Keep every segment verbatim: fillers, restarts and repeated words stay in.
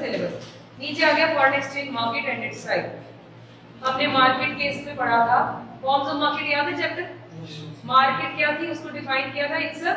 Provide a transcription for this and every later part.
Syllabus. नीचे आ गया foreign exchange market and its type. हमने मार्केट केस में पढ़ा था, फॉर्म्स ऑफ मार्केट याद है चैप्टर? मार्केट क्या थी, उसको डिफाइन किया था, it's a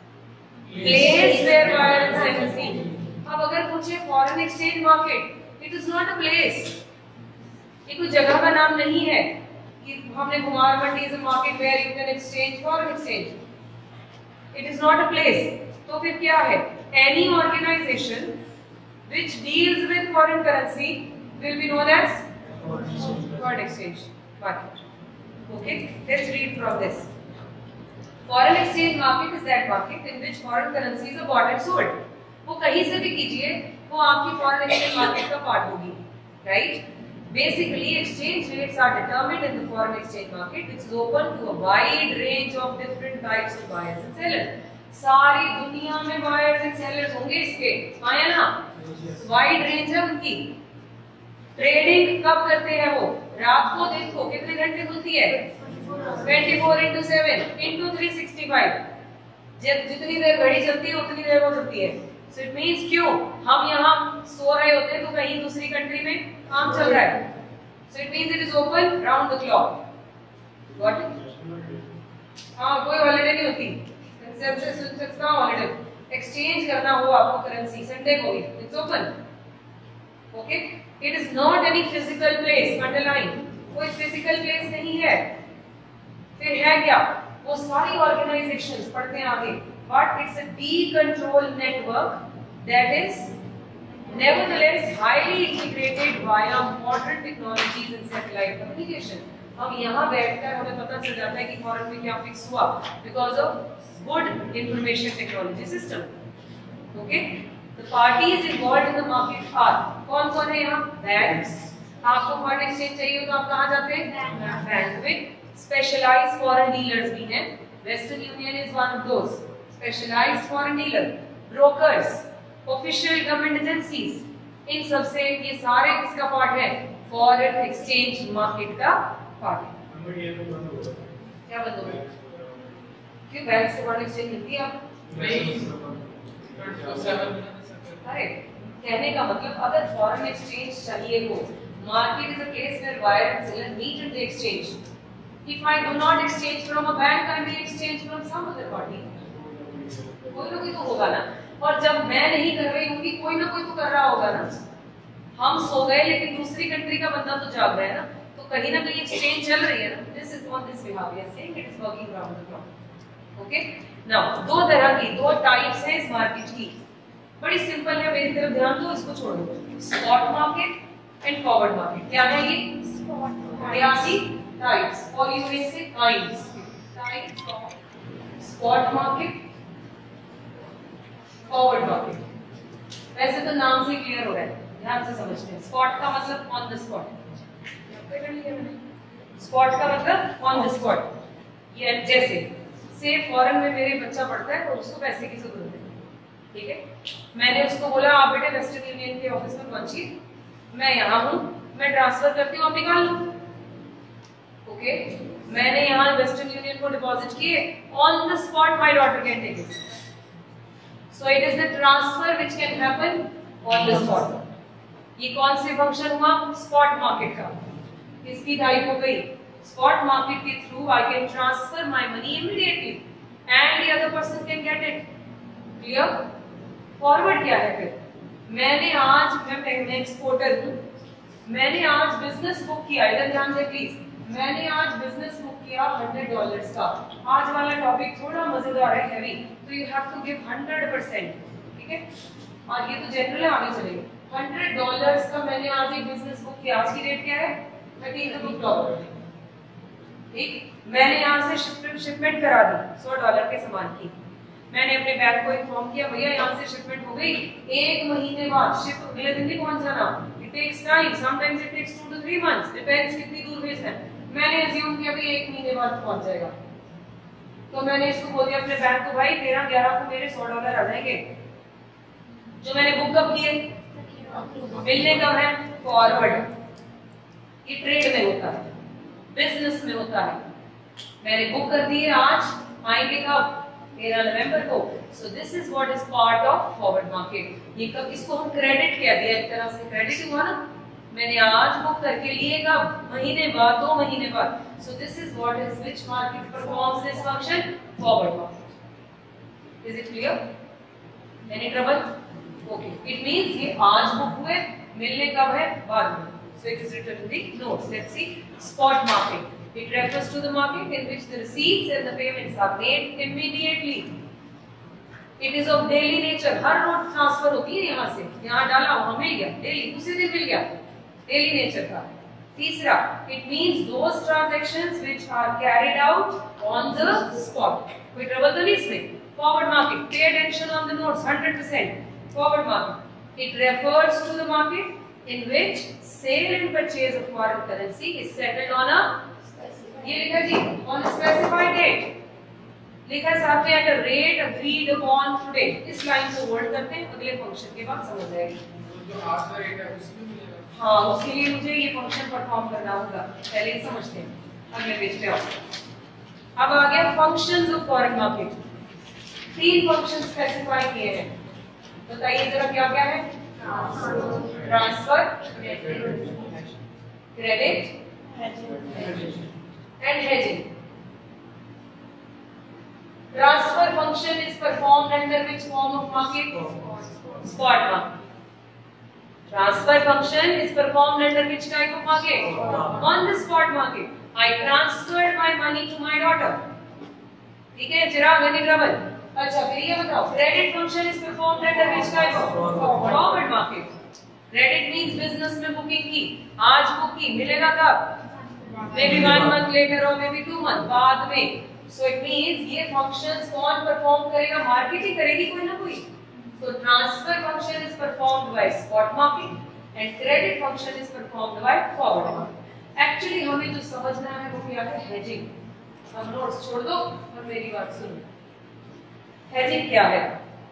place where buyer and seller see. अब अगर पूछे foreign exchange market, it is not a place, ये कोई जगह का नाम नहीं है कि हमने Kumar Mandi is a market where you can exchange foreign exchange, it is not a place. तो फिर क्या है? Any organization which deals with foreign currency will be known as foreign exchange market. Okay, let's read from this. Foreign exchange market is that market in which foreign currencies are bought and sold. वो कहीं से भी कीजिए, वो आपकी foreign exchange market का part होगी, right? Basically, exchange rates are determined in the foreign exchange market, which is open to a wide range of different types of buyers and sellers. सारी दुनिया में buyers and sellers होंगे इसके, आया ना? Wide range है उनकी। ट्रेडिंग कब करते हैं वो? रात को, दिन को। कितने घंटे खुलती है? चौबीस into seven into three sixty five. जितनी देर घड़ी चलती है उतनी देर वो चलती है। सो इट मींस क्यों हम यहाँ सो रहे होते हैं तो कहीं दूसरी कंट्री में काम चल रहा है। So it means it is open round the clock. What? हाँ, कोई हॉलिडे नहीं होती। हॉलिडे एक्सचेंज करना हो आपको करेंसी, संडे को भी it's open. Okay, it is not any physical place, underline, कोई फिजिकल प्लेस नहीं है। फिर है क्या? वो सारी ऑर्गेनाइजेशंस पढ़ते हैं आगे, but it's a decontrol network that is nevertheless highly integrated via modern technologies and satellite communication. हम यहाँ बैठकर हमें पता चल जाता है कि फॉरेन में क्या फिक्स हुआ because of good information technology system. Okay, the parties involved in the market are कौन कौन है यहाँ? Banks. आपको foreign exchange चाहिए तो आप कहाँ जाते हैं? बैंक में। Specialized foreign dealers भी हैं, Western Union is one of those specialized foreign dealer, brokers, official government agencies, इन सब से ये सारे किसका पार्ट है? foreign exchange market का पार्ट है। क्या बंद हो गया? क्यों बैंक से फॉरेन एक्सचेंज मिलती है आपको? अरे कहने का मतलब अगर फॉरेन एक्सचेंज चाहिए हो, market is a place where buyer and seller meet and they exchange. If I do not exchange from a bank, I will exchange from some other party. कोई ना कोई तो होगा ना, और जब मैं नहीं कर रही होंगी कोई ना कोई तो कर रहा होगा ना। हम सो गए लेकिन दूसरी कंट्री का बंदा तो जाग रहा है ना, तो कहीं ना कहीं एक्सचेंज चल रही है ना। This is on this behalf we are saying it is working around the clock. Okay, now दो तरह की, दो टाइप्स हैं इस मार्केट की, बड़ी सिंपल है, मेरी तरफ ध्यान दो, इसको छोड़ दो। Spot market and forward market. क्या है ये? बयासी टाइप्स, और you can say kinds, types of spot market, forward market. वैसे तो नाम से क्लियर हो रहा है, ध्यान से समझते हैं। स्पॉट का मतलब ऑन द स्पॉट, स्पॉट का मतलब ऑन द स्पॉट। ये जैसे से फॉरेन में मेरे बच्चा पढ़ता है और उसको पैसे की जरूरत है, ठीक है? मैंने उसको बोला आप बेटे वेस्टर्न यूनियन के ऑफिस में पहुंचिए, मैं यहाँ हूँ, मैं ट्रांसफर करती हूँ, आप निकाल लो। ओके, मैंने यहाँ वेस्टर्न यूनियन को डिपॉजिट किए, on the spot my daughter can take it. So it is the transfer which can happen on the spot. ये कौन से फंक्शन हुआ? स्पॉट मार्केट का। इसकी टाइप हो गई spot market के through I can transfer my money immediately and the other person can get it. Clear? Forward क्या है फिर? मैंने आज, मैं एक्सपोर्टर हूँ, मैंने आज बिजनेस बुक किया, इधर ध्यान दे प्लीज, मैंने आज बिजनेस बुक किया हंड्रेड डॉलर्स का। आज वाला टॉपिक थोड़ा मजेदार है, हैवी, तो you have to give hundred percent, ठीक है? और ये तो जनरल है, आगे चलेगा। हंड्रेड डॉलर्स का मैंने आज एक बिजनेस बुक किया, आज की रेट क्या है? थर्टीन बुक डॉलर, ठीक? मैंने यहाँ से शिपमेंट शिपमेंट करा दी सौ डॉलर के सामान की। मैंने अपने बैंक को इन्फॉर्म किया भैया यहाँ से शिपमेंट हो गई, एक महीने बाद शिप अगले दिन नहीं पहुंच जाना। It takes time, sometimes it takes two two three months, depends कितनी दूर भेजना है। मैंने अज्यूम किया भाई एक महीने बाद पहुंच जाएगा, तो मैंने इसको बोल दिया अपने बैंक को, भाई तेरह ग्यारह को मेरे सौ डॉलर आ जाएंगे जो मैंने बुक कब किए, मिलने कब है? फॉरवर्ड। ये ट्रेड में होता है, बिजनेस में होता है। मैंने बुक कर दिए, आज आएंगे कब? तेरह नवंबर को। So this is what is part of forward market. ये कब इसको हम क्रेडिट कह दिया, एक तरह से क्रेडिट हुआ ना, मैंने आज बुक करके लिए कब, महीने बाद, दो महीने बाद। So this is what is which market performs this function, forward market. Is it clear? Any trouble? Okay, it means ये आज बुक हुए, मिलने कब है, बाद में। So it is written in the notes. Let's see. Spot market. It refers to the market in which the receipts and the payments are made immediately. It is of daily nature. हर रोज transfer होती है यहाँ से, यहाँ डाला वहाँ मिल गया, डेली उसी दिन मिल गया, डेली नेचर का। तीसरा, it means those transactions which are carried out on the spot. कोई ट्रबल तो नहीं इसमें? Forward market. Pay attention on the notes. one hundred percent. Forward market. It refers to the market in which sale and purchase of foreign currency is settled on a, ये लिखा जी, on a specified date, लिखा साथ में at a rate agreed upon today। इस line को hold करते हैं, अगले फंक्शन के बाद समझ आएगी। जो आज का रेट है उसमें मिलेगा, हाँ उसके लिए मुझे ये फंक्शन परफॉर्म करना होगा, पहले ही समझते हैं, अगले पेज पे आओ। अब आ गया फंक्शंस ऑफ फॉरेन मार्केट। तीन फंक्शन स्पेसिफाई किए हैं, बताइए जरा क्या क्या है? Transfer, credit and hedging. Transfer function is performed under which form of market? Spot market. Transfer function is performed under which type of market? On the spot market. I transferred my money to my daughter. ठीक है Chirag, any trouble? अच्छा फिर ये बताओ, credit function is performed under which type of? Forward market. Credit means business में booking की, आज book की, मिलेगा कब? May be one month later और मे बी टू मंथ बाद में। सो इट मींस ये फंक्शंस कौन परफॉर्म करेगा? मार्केट ही करेगी कोई ना कोई। So transfer function is performed by spot market and credit function is performed by forward market. Actually हमें जो समझना है वो क्या है? हेजिंग। अब नोट्स छोड़ दो और मेरी बात सुनो। हेजिंग क्या है?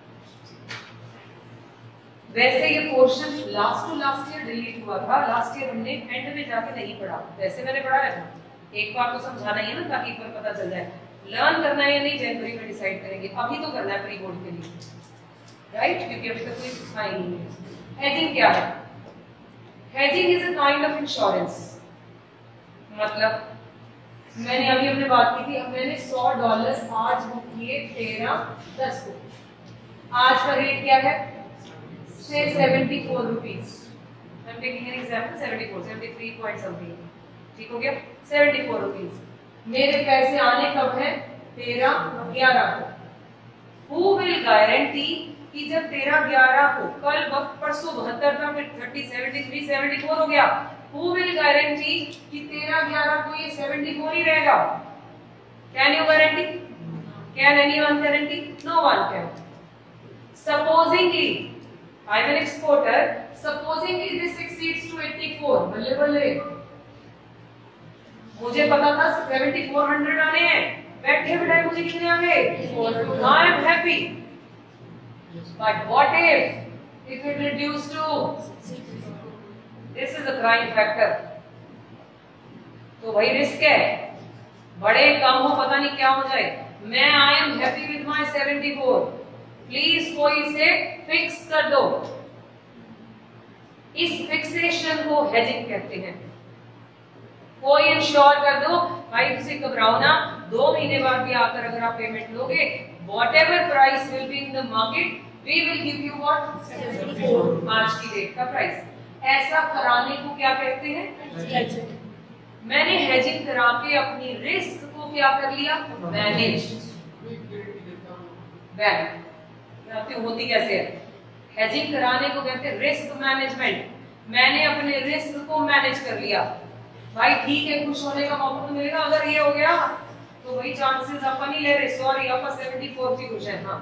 वैसे ये portion last to last year delete हुआ था, लास्ट ईयर हमने एंड में जाके नहीं पढ़ा, वैसे मैंने पढ़ाया था। एक बार तो समझाना ही है ना, ताकि एक बार पता चल जाए। लर्न करना है या नहीं जनवरी में डिसाइड करेंगे, अभी तो करना है प्री बोर्ड के लिए, राइट? क्योंकि अभी तक कोई सिखाई नहीं है। हेजिंग क्या है? Hedging is a kind of insurance. मतलब मैंने अभी हमने बात की थी, अब मैंने सौ डॉलर आज बुक किए तेरह दस को, आज का रेट क्या है? Say seventy four rupees. I am taking an example, seventy four, seventy three point something, ठीक हो गया? Seventy four rupees. मेरे पैसे आने कब है? तेरह ग्यारह को। हु विल गारंटी कि जब तेरह ग्यारह को, कल परसों बहत्तर था, फिर thirty, seventy three, seventy four हो गया। Who will guarantee कि तेरह ग्यारह को ये सेवेंटी फोर ही रहेगा? Can you guarantee? Can anyone guarantee? No one can. Supposingly, I am an exporter. Supposingly this exceeds to eighty-four. बल्ले बल्ले। मुझे पता था सेवेंटी फोर हंड्रेड आने हैं, बैठे बैठे मुझे कितने आ गए? I am happy. But what if if it reduced to? This is a crime factor. तो भाई रिस्क है, बड़े कम हो पता नहीं क्या हो जाए। मैं I am happy with my seventy four, please कोई इसे फिक्स कर दो। इस फिक्सेशन को हेजिंग कहते हैं। कोई इंश्योर कर दो, भाई तुम घबराओ ना, दो महीने बाद भी आकर अगर आप पेमेंट लोगे, whatever price will be in the market, we will give you what? आज की डेट का प्राइस। ऐसा कराने को क्या कहते हैं? मैंने हेजिंग करा के अपनी रिस्क को क्या कर लिया? मैनेज। बैक होती कैसे है? हेजिंग कराने को कहते हैं रिस्क मैनेजमेंट। मैंने अपने रिस्क को मैनेज कर लिया। भाई ठीक है, खुश होने का मौका तो मिलेगा। अगर ये हो गया तो वही चांसेस अपन ही ले रहे, सॉरी अपन सेवेंटी फोर की खुश है। हाँ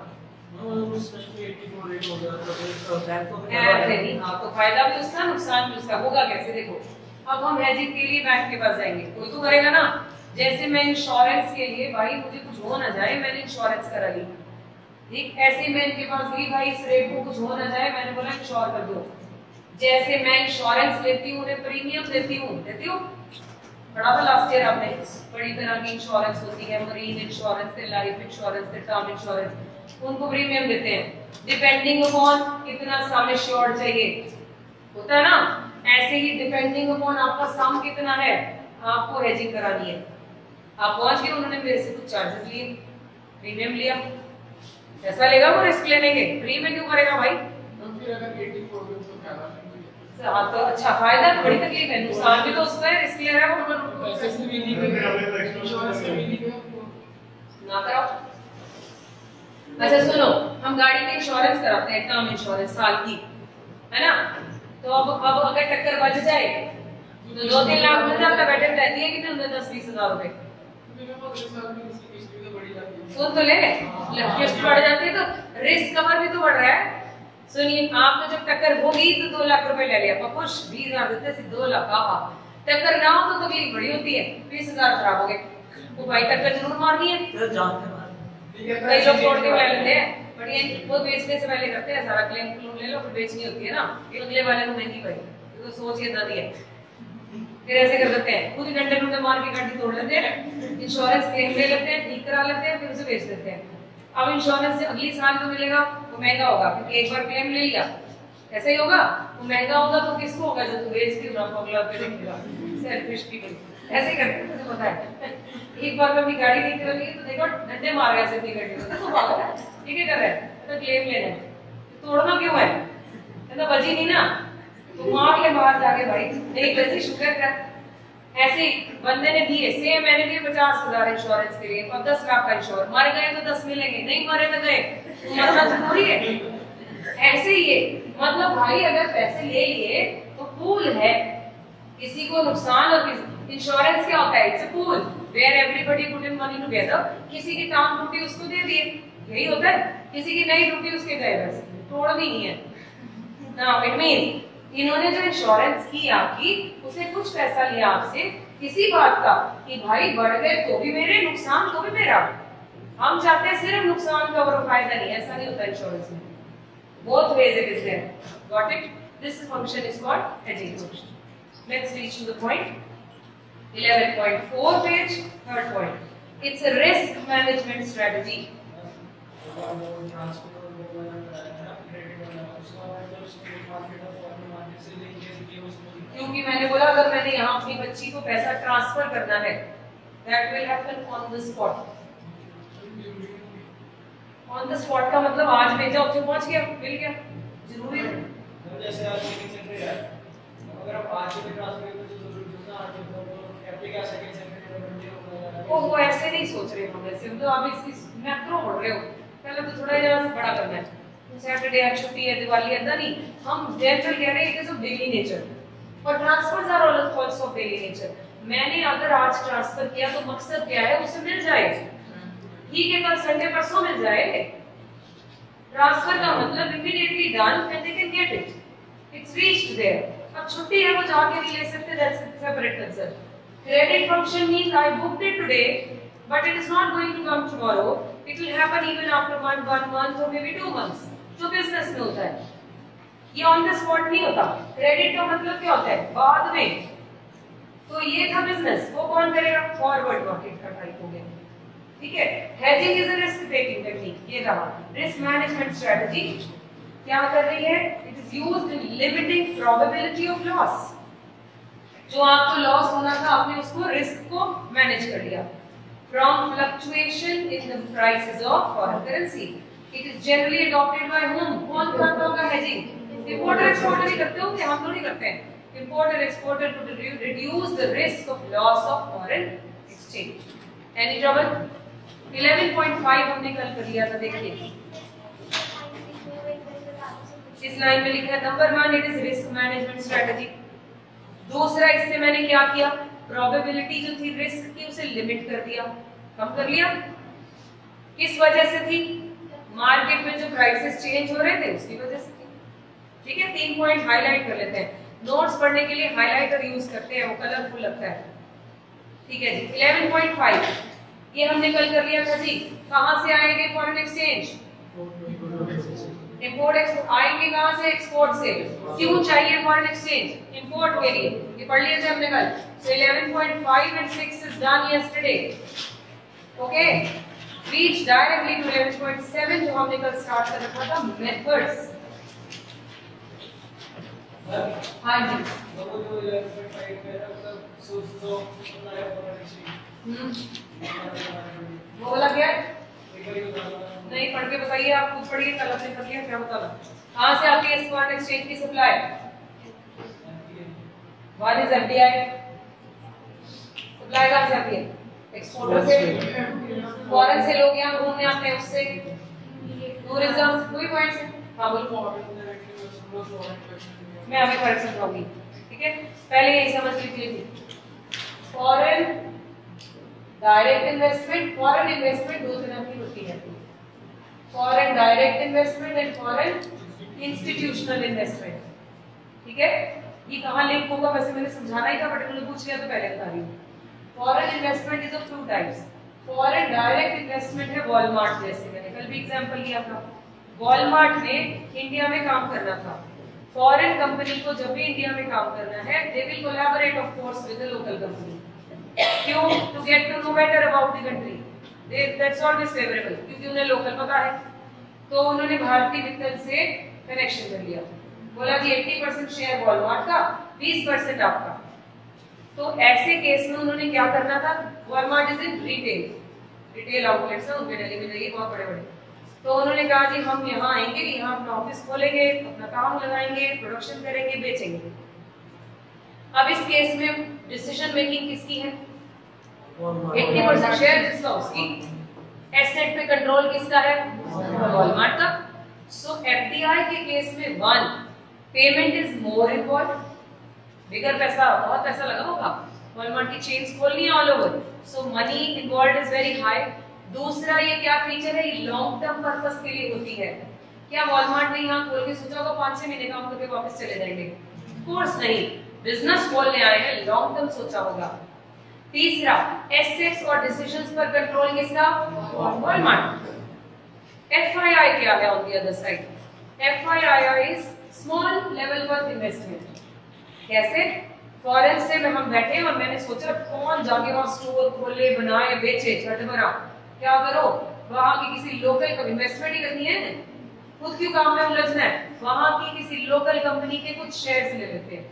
हाँ, तो फायदा भी उसका, नुकसान भी उसका। होगा कैसे? देखो, अब हम हेजिंग के लिए बैंक के पास जाएंगे, कोई तो करेगा ना। जैसे मैं इंश्योरेंस के लिए, भाई मुझे कुछ हो ना जाए, मैंने इंश्योरेंस करा ली, ठीक? ऐसे मैं इनके पास गई, भाई इस रेट को कुछ हो ना जाए, मैंने बोला इंश्योर कर दो। जैसे मैं इंश्योरेंस लेती हूँ, उन्हें प्रीमियम देती हूँ, देती हूँ पढ़ा था लास्ट ईयर आपने, बड़ी तरह की इंश्योरेंस होती है, marine insurance, life insurance, term insurance, उनको प्रीमियम देते हैं डिपेंडिंग अपॉन कितना सम एश्योर्ड चाहिए, होता है ना। ऐसे ही डिपेंडिंग अपॉन आपका सम कितना है आपको हेजिंग करानी है। आप पहुंच गए, उन्होंने मेरे से कुछ चार्जेस लिए, प्रीमियम लिया, ऐसा लेगा वो रिस्क लेने के, फ्री में क्यों करेगा भाई। फिर अगर एटी फोर दिन तो फायदा हाँ तो अच्छा फायदा तो बड़ी तकलीफ है, नुकसान भी तो उसका है, रिस्क ले रहा है वो, पैसे से भी नहीं कर इंश्योरेंस से भी नहीं कर ना कराओ। अच्छा सुनो, हम गाड़ी की इंश्योरेंस कराते हैं, टर्म इंश्योरेंस साल की, है ना। तो अब अब अगर टक्कर बच जाए तो दो तीन लाख मिल जाता, बेटर रहती है कि नहीं दस बीस हजार रुपए। सुन तो ले, किस्त बढ़ जाती है तो रिस्क कवर भी तो बढ़ रहा है। सुनिए, आपको जब टक्कर होगी तो दो लाख रुपए ले लिया, खुश बीस हजार देते से दो लाख, आहा टक्कर ना हो तो तकलीफ बड़ी होती है, बीस हजार खराब हो गए, तो भाई टक्कर जरूर मारनी है। कई लोग छोड़ के ले लेते हैं, बढ़िया वो बेचने से पहले करते हैं सारा क्लेम क्लेम ले लो, फिर बेचनी होती है ना, अगले वाले को महंगी पड़ी, तो सोच के दादी है, फिर ऐसे कर देते हैं, खुद घंटे घंटे मार के गाड़ी तोड़ लेते हैं, इंश्योरेंस क्लेम ले लेते हैं, ठीक करा लेते हैं, फिर उसे बेच देते हैं। अब इंश्योरेंस से अगली साल जो मिलेगा वो महंगा होगा, क्योंकि एक बार क्लेम ले लिया, ऐसा ही होगा, वो महंगा होगा तो किसको होगा, जो तू बेच के अगला पे देखेगा, सेल्फिश पीपल ऐसे ही करते हैं, मुझे पता है। एक बार मैं अपनी गाड़ी नहीं कर रही तो देखो डंडे मार रहे हैं अपनी गाड़ी में, तो पागल है, ये क्या कर रहा है, तो क्लेम लेना है, तोड़ना क्यों है, तो बची नहीं ना, तो मार ले बाहर जाके भाई, नहीं बची शुक्र कर। ऐसे बंदे ने दिए, सेम मैंने दिए पचास हजार इंश्योरेंस के लिए, और दस लाख का इंश्योर, मर गए तो दस मिलेंगे, नहीं मरे तो गए, मरना जरूरी है। ऐसे ही है, मतलब भाई अगर पैसे ले लिए तो पूल है, किसी को नुकसान और किसी, इंश्योरेंस क्या होता है, it's a pool where everybody put in money together, किसी की टांग टूटी उसको दे दिए, यही होता है, किसी की नहीं टूटी उसके गए, वैसे तोड़नी नहीं है। नाउ इट मींस इन्होंने जो इंश्योरेंस की आपकी, उसे कुछ पैसा लिया आपसे किसी बात का कि भाई बढ़ गए तो भी मेरे, नुकसान तो भी मेरा। हम चाहते हैं सिर्फ नुकसान का और फायदा नहीं, ऐसा नहीं होता इंश्योरेंस में, both ways it is there. Got it? This function is called hedging function. Let's reach to the point eleven point four page, third point. It's a risk management strategy. क्योंकि मैंने बोला अगर मैंने यहाँ अपनी बच्ची को पैसा ट्रांसफर करना है, that will happen on the spot. On the spot का मतलब आज भेजा उसे पहुँच गया, मिल गया, जरूरी है। जैसे आज सेकंड सेंटर है, अगर आप आज भी ट्रांसफर करें तो जरूर दूसरा आज तो एप्ली का सेकंड सेंटर वो वो ऐसे नहीं सोच रहे हम, ऐसे तो आप इस मैक्रो पढ़ रहे हो, पहले तो थोड़ा ज्यादा बड़ा करना है, सैटरडे आज छुट्टी है, दिवाली है, नहीं, हम जनरल कह रहे हैं, it is of daily nature, और transfers are also of daily nature. मैंने अगर आज ट्रांसफर किया तो मकसद क्या है, उसे मिल जाए, ठीक है, कल संडे परसों मिल जाए, ट्रांसफर का मतलब immediately done and they can get it, it's reached there. अब छुट्टी है, वो जाके नहीं ले सकते, that's a separate concern. Credit function means I booked it today but it is not going to come tomorrow, it will happen even after one one month और may be two months, जो business में होता है, ये on the spot नहीं होता। Credit का मतलब क्या होता है, बाद में, तो ये था बिजनेस, वो कौन करेगा, फॉरवर्ड मार्केट का टाइप हो गया, ठीक है। Hedging is a risk taking technique, ये रहा रिस्क मैनेजमेंट स्ट्रेटजी, क्या कर रही है, it is used in limiting probability of loss, जो आपको लॉस होना था आपने उसको रिस्क को मैनेज कर लिया। From fluctuation in the prices of foreign currency, it is generally adopted by home, कौन करता होगा हेजिंग, इंपोर्टर एक्सपोर्टर ही करते होंगे, हम लोग नहीं करते हैं, importer exporter to reduce the risk of loss of foreign exchange. Any trouble? eleven point five हमने कल कर लिया था, देखिए इस लाइन में लिखा है number one, it is risk management strategy. दूसरा, इससे मैंने क्या किया, प्रोबेबिलिटी जो थी रिस्क की उसे लिमिट कर दिया, कम कर लिया, किस वजह से थी, मार्केट में जो प्राइसेस चेंज हो रहे थे उसकी वजह से थी, ठीक है। तीन पॉइंट हाईलाइट कर लेते हैं, नोट्स पढ़ने के लिए हाइलाइटर यूज करते हैं, वो कलरफुल लगता है, ठीक है जी। eleven point five ये हमने कल कर लिया था जी, कहां से आएंगे फॉरेन एक्सचेंज, इंपोर्ट एक्सपोर्ट आएंगे कहां से? एक्सपोर्ट से। क्यों चाहिए फॉरेन एक्सचेंज? इंपोर्ट के लिए। ये पढ़ लिए थे हमने कल। So eleven point five and six is done yesterday. Okay, reach directly to eleven point seven जो हमने कल स्टार्ट कर रखा था, मेथड्स। हाँ जी, वो जो इलेवन पॉइंट फाइव में है मतलब सोच तो नया फॉरेन एक्सचेंज हम्म वो वाला क्या है? एक बार ये बताना नहीं पढ़ के बताइए, आप खुद पढ़िए, कल अपने कर लिया क्या बताना। कहां से आती है फॉरेन एक्सचेंज की supply? One is FDI. Supply कहां से आती है? एक्सपोर्टर से। फॉरेन से लोग यहाँ घूमने आते हैं, उससे टूरिज्म। कोई पॉइंट है? हाँ बोलो। मैं अभी करेक्शन करूंगी, ठीक है? पहले यही समझ लीजिए थी, foreign direct investment, foreign investment दो तरह की होती है, foreign direct investment and foreign institutional investment. ठीक है, ये कहाँ लिंक होगा वैसे मैंने समझाना ही था, बट उन्होंने पूछ लिया तो पहले बता रही हूँ। Foreign investment is of two types. Foreign direct investment है वॉलमार्ट जैसे, मैंने कल भी एग्जांपल लिया था। वॉलमार्ट ने इंडिया में काम करना था, फॉरेन कंपनी को जब भी इंडिया में काम करना है they will collaborate of course with the local company. क्यों? To get to know better about the country, that's always favourable, क्योंकि उन्हें लोकल पता है। तो उन्होंने भारतीय वित्तल से कनेक्शन कर लिया, बोला जी अस्सी परसेंट शेयर वॉलमार्ट का, बीस परसेंट आपका। तो ऐसे केस में उन्होंने क्या करना था, Walmart is in retail, retail outlets हैं उनके दिल्ली में जाइए बहुत बड़े बड़े। तो उन्होंने कहा जी हम यहाँ आएंगे, यहाँ अपना ऑफिस खोलेंगे, अपना काम लगाएंगे, प्रोडक्शन करेंगे, बेचेंगे। अब इस केस में डिसीजन मेकिंग किसकी है? अस्सी परसेंट शेयर जिसका उसकी। एसेट पे कंट्रोल किसका है? वॉलमार्ट का। सो एफडीआई के केस में one, payment is more important, bigger पैसा, बहुत पैसा लगा होगा, वॉलमार्ट की चेन्स खोलनी है all over, so money involved is very high. दूसरा ये क्या फीचर है, ये लॉन्ग टर्म पर्पस के लिए होती है। क्या वॉलमार्ट ने यहाँ खोल के सोचा होगा पांच छह महीने काम करके वापस चले जाएंगे? कोर्स नहीं, बिजनेस खोलने आए हैं, लॉन्ग टर्म सोचा होगा। तीसरा, एसेट्स और डिसीजंस पर कंट्रोल किसका? वॉलमार्ट। एफआईआई क्या है on the other side? FII is small level पर इन्वेस्टमेंट। कैसे? फॉरेन से में हम बैठे और मैंने सोचा कौन जाके वहां स्टोर खोले, बनाए, बेचे, झट भरा। क्या करो, वहां की किसी लोकल को इन्वेस्टमेंट ही करनी है, खुद क्यों काम में उलझना है, वहां की किसी लोकल कंपनी के कुछ शेयर्स ले लेते हैं,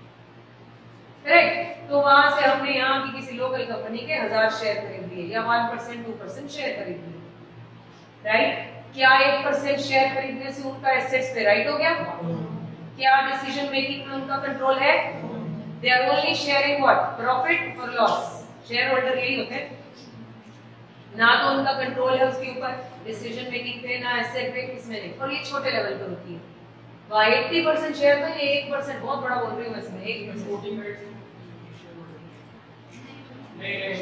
करेक्ट? तो वहां से हमने यहाँ की किसी लोकल कंपनी के हजार शेयर खरीद लिए, या one percent two percent share खरीद लिए, राइट? क्या एक परसेंट शेयर खरीदने से उनका एसेट्स पे राइट हो गया? क्या डिसीजन मेकिंग में उनका कंट्रोल है? They are only sharing what? Profit और लॉस। शेयर होल्डर यही होते हैं ना, तो उनका कंट्रोल है उसके ऊपर, डिसीजन मेकिंग पे ना, एसेट पे, किसमें नहीं। और ये छोटे लेवल पर होती है। अस्सी परसेंट शेयर तो ये एक परसेंट बहुत बड़ा बोल रही हूँ इसमें, एक परसेंट नहीं नहीं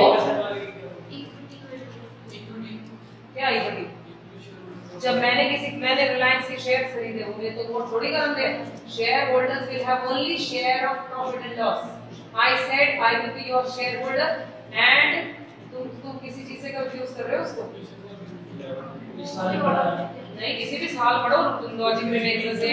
क्या इक्विटी? जब मैंने किसी मैंने रिलायंस के शेयर खरीदे होंगे तो वो थोड़ी करम दे, shareholders will have only share of profit and loss. I said I will be your shareholder and तुम तुम किसी चीज से कंफ्यूज कर रहे हो उसको? नहीं, किसी भी साल पढ़ो लॉजिक में मेरे से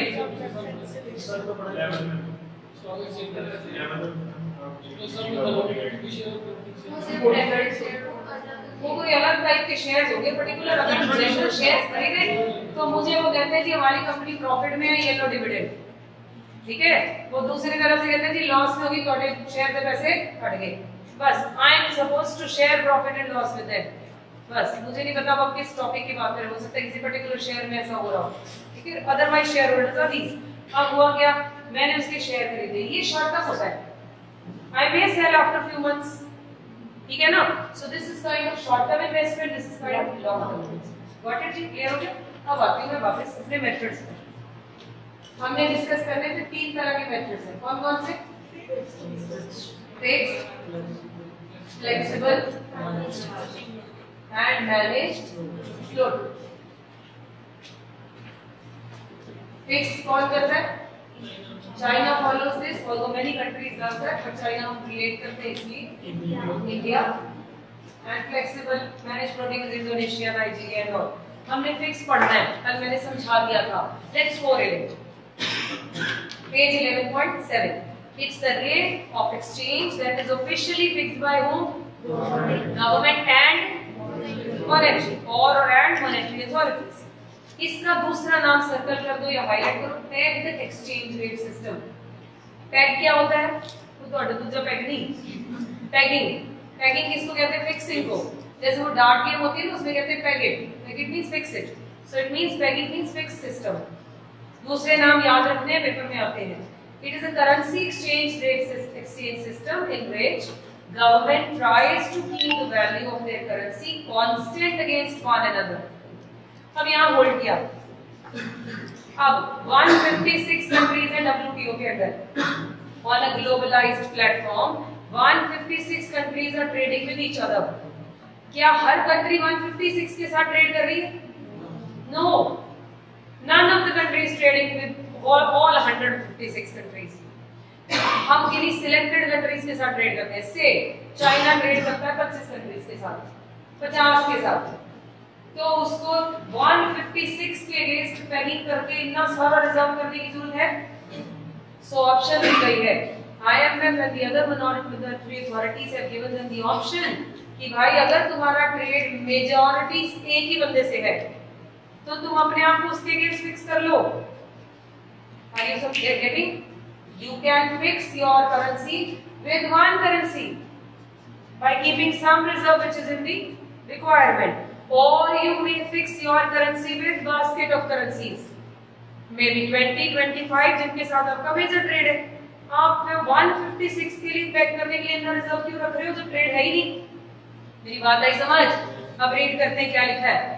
वो कोई अलग टाइप के शेयर्स होंगे पर्टिकुलर। अगर जनरल शेयर्स खरीदे तो मुझे वो कहते हैं जी हमारी कंपनी प्रॉफिट में है, ये लो डिविडेंड, ठीक है? वो दूसरी तरफ से कहते हैं जी लॉस में होगी, थोड़े शेयर के पैसे कट गए, बस। I am supposed to share profit and loss with them, बस। मुझे नहीं पता आप किस टॉपिक की बात कर रहे हो, हो सकता है किसी पर्टिकुलर शेयर में ऐसा हो रहा हो, ठीक है? Otherwise shareholders are these. अब हुआ क्या, मैंने उसके शेयर खरीदे, ये शॉर्ट टर्म होता है, I may sell after few months, ठीक है ना? So this is kind of short term investment, this is kind of long term investment. Got it ji? Clear हो गया? अब आती हूं मैं वापस अपने मेथड्स पे। हमने डिस्कस करने थे तीन तरह के मेथड्स हैं, कौन कौन से? Fixed, flexible and managed float। Fixed कौन करता है? China follows this, although many countries does that, but China हम create करते हैं इसलिए India। And flexible managed floating is Indonesia, Nigeria and all। हमने फिक्स पढ़ना है, कल मैंने समझा दिया था। Let's go read it. Page eleven point seven. It's the rate of exchange that is officially fixed by whom? Government and monetary or and monetary authorities. इसका दूसरा नाम सर्कल कर दो या हाईलाइट करो, pegged exchange rate system. Peg क्या होता है? वो तो दूसरा पैग नहीं, पैगिंग। पैगिंग किसको कहते हैं? फिक्सिंग को। जैसे वो डार्ट गेम होती है ना, उसमें कहते हैं peg it, peg it means fix it, so it means pegging means fix system. दूसरे नाम याद रखने हैं, पेपर में आते हैं। It is a currency exchange rate exchange system in which government tries to keep the value of their currency constant against one another. अब यहाँ होल्ड किया। अब one hundred fifty-six countries हैं W T O के अंदर on a globalized platform. one hundred fifty-six countries are trading with each other. क्या हर country one hundred fifty-six के साथ ट्रेड कर रही है? No. None of the countries trading with all, all one hundred fifty-six countries. हम किन्हीं selected countries के साथ ट्रेड करते हैं। से चाइना ट्रेड करता है पच्चीस कंट्रीज के साथ, पचास के साथ, तो उसको one hundred fifty-six के अगेंस्ट पैनिक करके इतना सारा रिजर्व करने की जरूरत है? सो ऑप्शन दी गई है। I M F and the other monetary authorities have given them the option कि भाई अगर तुम्हारा ट्रेड मेजॉरिटी एक ही बंदे से है तो तुम अपने आप को उसके अगेंस्ट फिक्स कर लो। Are you सब getting? You can fix your currency with one currency by keeping some reserve which is in the requirement, or you may fix your currency with basket of currencies, maybe twenty, twenty-five जिनके साथ आपका major trade है। आप one hundred fifty-six के लिए pack करने के लिए इतना रिजर्व क्यों रख रहे हो जो ट्रेड है ही नहीं? मेरी बात आई समझ? अब रीड करते हैं क्या लिखा है।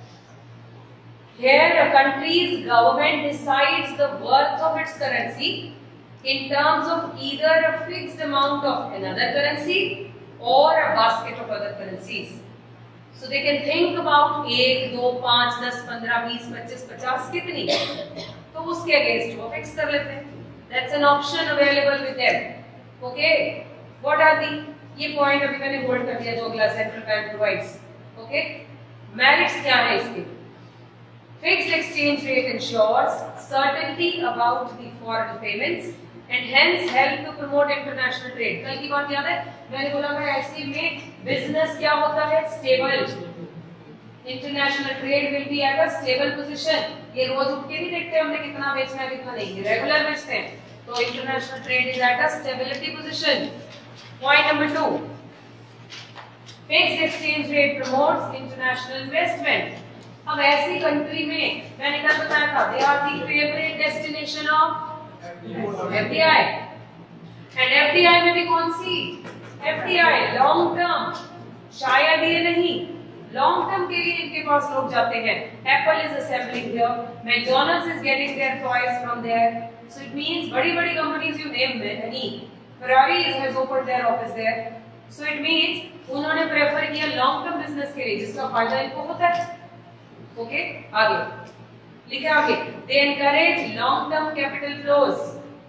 Here a country's government decides the worth of its currency in terms of either a fixed amount of another currency or a basket of other currencies. So they can think about एक, दो, पाँच, दस, पंद्रह, बीस, पच्चीस, पचास कितनी, तो उसके अगेंस्ट वो फिक्स कर लेते हैं। That's an option available with them. Okay? What are the? ये पॉइंट अभी मैंने होल्ड कर दिया जो अगला central bank provides. Okay? Merits क्या है इसके? Fixed exchange rate ensures certainty about the foreign payments and hence help to promote international trade. कल की बात याद है? मैंने बोला था ऐसे में बिजनेस क्या होता है? Stable. International trade will be at a stable position. ये रोज उठ के नहीं देखते हमने कितना बेचना है कितना नहीं, रेगुलर बेचते हैं, तो international trade is at a stability position. Point number two, fixed exchange rate promotes international investment. अब ऐसी कंट्री में मैंने कल बताया था they are the favourite destination of F D I, and F D I में भी कौन सी? F D I long term, शायद ये नहीं, लॉन्ग टर्म के लिए इनके पास लोग जाते हैं। Apple is assembling here, McDonald's is getting their toys from there, so it means बड़ी बड़ी companies you name any, Ferrari has opened their office there, so it means उन्होंने प्रेफर किया लॉन्ग टर्म बिजनेस के लिए जिसका फायदा इनको होता है। ओके, आगे लिखे आगे, they encourage long term capital flows.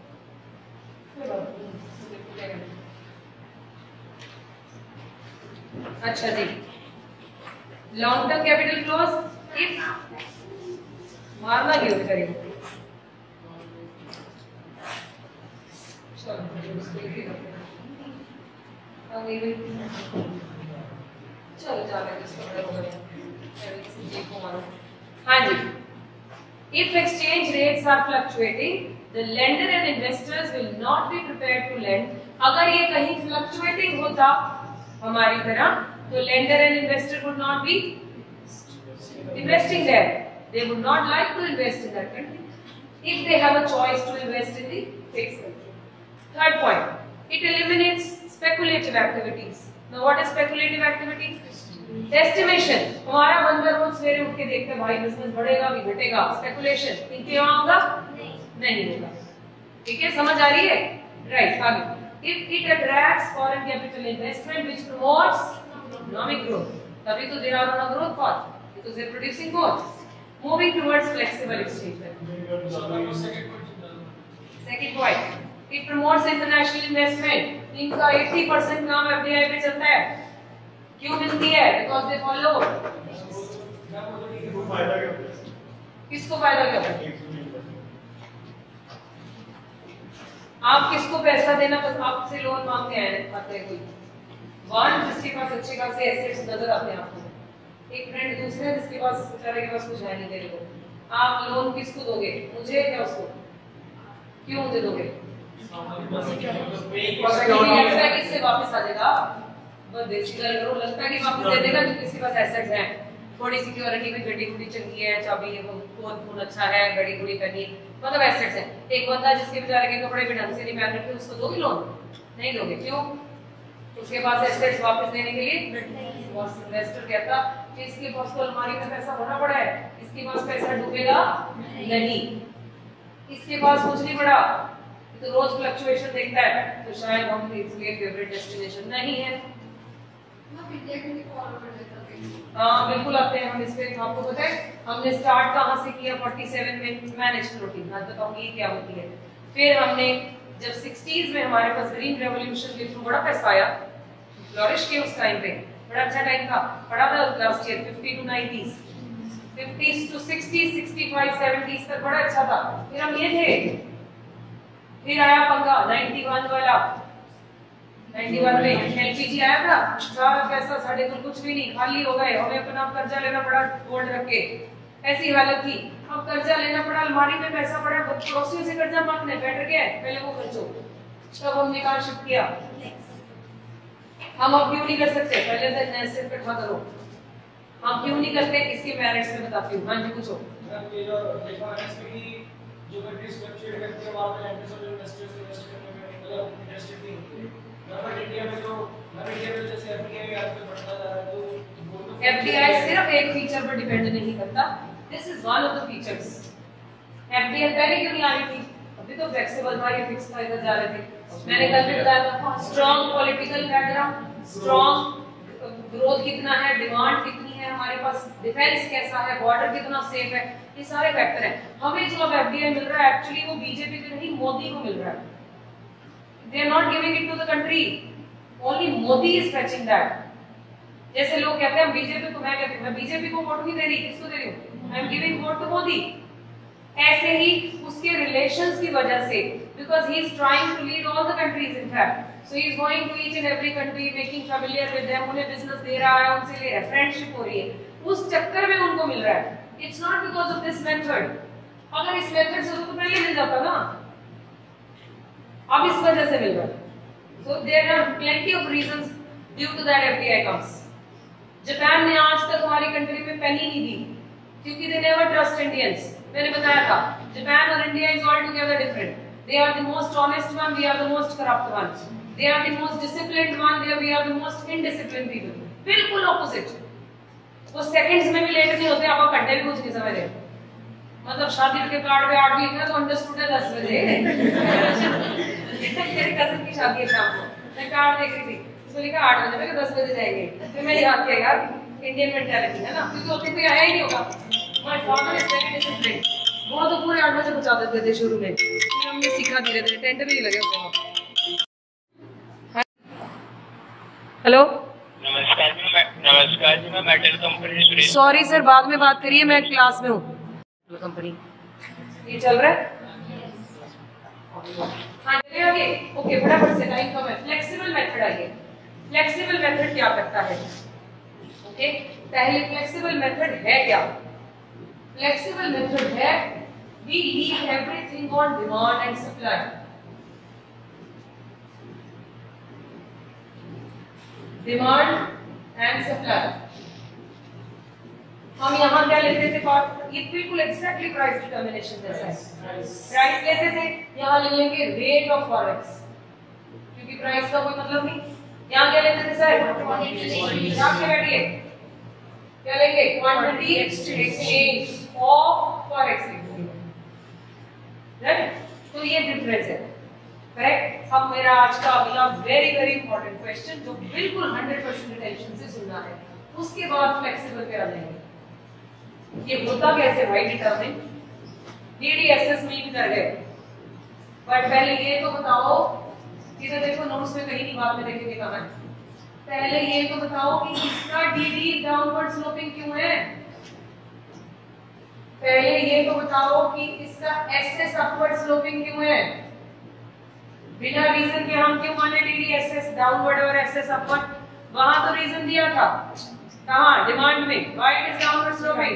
अच्छा जी, long term capital flows if मारना क्यों करें? चलो जाने हाँ जी, if exchange rates are fluctuating, the lender and investors will not be prepared to lend. अगर ये कहीं fluctuating होता हमारी तरह, तो lender and investor would not be investing there. They would not like to invest in that country if they have a choice to invest in the fixed country. Third point, it eliminates speculative activities. Now, what is speculative activity? Estimation. हमारा बंदा रोज सवेरे उठ के देखते हैं भाई business बढ़ेगा भी घटेगा, स्पेकुलेशन इनके यहाँ होगा नहीं होगा। ठीक है, समझ आ रही है? राइट, आगे, if it attracts foreign capital investment which promotes economic growth, तभी तो they are on a growth path, because they are producing growth, moving towards flexible exchange rate. Second point, it promotes international investment. इनका eighty percent काम F D I पे चलता है, क्यों मिलती है? Because they follow फायदा क्या होता है? किसको फायदा क्या होता है? आप किसको पैसा देना, बस आपसे लोन मांगते हैं आते हैं कोई वन जिसके पास अच्छे खासे एसेट्स नजर आते हैं आपको, एक फ्रेंड दूसरे जिसके पास बेचारे के पास कुछ है नहीं तेरे को, आप लोन किसको दोगे? मुझे या उसको? क्यों मुझे दोगे? लगता है कि इससे वापस आ जाएगा, बस देसी गल करो, लगता है कि वापस दे देगा क्योंकि इसके पास एसेट्स हैं, थोड़ी सिक्योरिटी में, गड्डी गुड़ी चंगी है, चाबी है, फोन फोन अच्छा है, गड़ी गुड़ी करनी, मतलब एसेट्स है। एक बंदा जिसके बेचारे के कपड़े भी ढंग से नहीं पहन रखे, उसको दोगे लोन? नहीं दोगे। क्यों? उसके पास एसेट्स वापस देने के लिए इन्वेस्टर कहता कि इसके पास तो अलमारी में पैसा भरा पड़ा है, इसके पास पैसा डूबेगा नहीं, इसके पास कुछ नहीं पड़ा, तो रोज फ्लक्चुएशन देखता है, तो शायद हम इसलिए फेवरेट डेस्टिनेशन नहीं है। हाँ बिल्कुल आते हैं हम इस पे। आपको पता है हमने स्टार्ट कहाँ से किया? सैंतालीस में मैनेज प्रोटीन, आज बताऊंगी ये क्या होती है। फिर हमने जब सिक्सटीज़ में हमारे पास ग्रीन रेवोल्यूशन के थ्रू बड़ा पैसा आया, फ्लोरिश के उस टाइम पे बड़ा अच्छा टाइम था, पढ़ा था last year fifty to nineties, fifties to sixties, sixty five, seventies तक बड़ा अच्छा था। फिर हम ये थे, फिर आया पंगा इक्यानवे वाला, इक्यानवे में एलपीजी आया था, सारा पैसा साढ़े को कुछ भी नहीं, खाली हो गए, हमें अपना कर्जा लेना पड़ा गोल्ड रख के, ऐसी हालत थी। अब कर्जा लेना पड़ा, अलमारी में पैसा पड़ा, पड़ोसियों से कर्जा मांगने बैठ गए, पहले वो खर्चो, तब हमने कहा शिफ्ट किया। हम अब क्यों नहीं कर सकते? पहले तो नए सिर पे खा करो, हम क्यों नहीं करते? इसके मेरिट्स में बताती हूँ। हाँ जी पूछो। ये जो देखो एनएसपी की जो कंट्रीज फ्लक्चुएट करती है, वहां पे लैंडर्स और इन्वेस्टर्स इन्वेस्ट करने में मतलब इंटरेस्टेड नहीं होते हैं। नॉर्मल इंडिया में जो नॉर्मल इंडिया में जैसे एफडीआई आजकल बढ़ता जा रहा है, तो एफडीआई सिर्फ एक फीचर पर डिपेंड नहीं करता, this is one of the features. FDI पहले क्यों नहीं आ रही थी? अभी तो फ्लेक्सिबल था, ये फिक्स था, इधर जा रहे थे। मैंने कल भी बताया था, strong political background, strong growth कितना है, डिमांड कितनी है हमारे पास, डिफेंस कैसा है, बॉर्डर कितना सेफ है, ये सारे फैक्टर हैं। हमें जो अब एफडीआई मिल रहा है एक्चुअली वो बीजेपी को नहीं, मोदी को मिल रहा है। They are not giving it to the country. Only Modi is fetching that. जैसे लोग कहते हैं बीजेपी को, मैं कहती हूँ मैं बीजेपी को वोट नहीं दे रही, किसको दे रही हूँ? I am giving vote to Modi. ऐसे ही उसके relations की वजह से, because he is trying to lead all the countries in fact. So he is going to each and every country, making familiar with them, उन्हें business दे रहा है, उनसे ले रहा है, friendship हो रही है, उस चक्कर में उनको मिल रहा है। It's not because of this method. अगर इस method से तो पहले मिल जाता ना, अब इस वजह से मिल रहा है। So there are plenty of reasons due to that F D I comes. Japan ने आज तक हमारी कंट्री में पेनी नहीं दी क्योंकि they never trust Indians. मैंने बताया था जापान और India is altogether different. They are the most honest one, we are the most corrupt one. They are the most disciplined one, they are we are the most indisciplined people. बिल्कुल opposite. वो seconds में भी late नहीं होते, आप घंटे भी कुछ नहीं समझते। मतलब शादी के कार्ड पे आठ भी लिखा तो अंडरस्टूड है दस बजे। मेरे कजिन की शादी है शाम को, मैं कार्ड देख रही थी, उसको लिखा आठ बजे, मैं दस बजे जाएंगे। फिर मैंने याद किया यार इंडियन मेंटालिटी है ना, क्योंकि होते कोई आया ही नहीं होगा। My father is very disciplined, वो तो पूरे आठ बजे पहुंचा देते थे शुरू में, फिर हमने सीखा धीरे धीरे, टेंट भी लगे होते हैं। हेलो नमस्कार जी, मैं नमस्कार जी मैं metal company Suresh. Sorry sir, बाद में बात करिए, मैं क्लास में हूँ। कंपनी ये चल रहा है, हाँ चलिए आगे। ओके फटाफट से, टाइम कम है। फ्लेक्सिबल मेथड आइए। फ्लेक्सिबल मेथड क्या करता है? ओके पहले फ्लेक्सिबल मेथड है क्या? फ्लेक्सिबल मेथड है we leave everything on demand and supply. Demand and supply, हम यहाँ क्या लेते थे पार्ट? ये बिल्कुल एक्जैक्टली प्राइस डिटर्मिनेशन जैसा है। प्राइस लेते थे, यहाँ ले लेंगे रेट ऑफ फॉरेक्स, क्योंकि प्राइस का कोई मतलब नहीं। यहाँ क्या लेते थे सर? यहाँ क्या बैठिए, क्या लेंगे? Quantity exchange of forex, right? तो ये डिफरेंस है, करेक्ट? अब मेरा आज का अगला वेरी वेरी इंपॉर्टेंट क्वेश्चन जो बिल्कुल हंड्रेड परसेंट अटेंशन से सुनना है, उसके बाद फ्लेक्सिबल पे आ जाएंगे। ये होता कैसे भाई? डिटरमिन डीडीएसएस में भी कर गए, बट पहले ये तो बताओ, इधर देखो नोट्स में कहीं नहीं, बाद में देखेंगे कहाँ है। पहले ये तो बताओ कि इसका डीडी डाउनवर्ड स्लोपिंग क्यों है? पहले ये तो बताओ कि इसका एसएस अपवर्ड स्लोपिंग क्यों है? बिना रीजन के हम क्यों माने डीडी एसएस डाउनवर्ड और एसएस अपवर्ड? वहां तो रीजन दिया था, कहां? डिमांड में। Why it is downward sloping?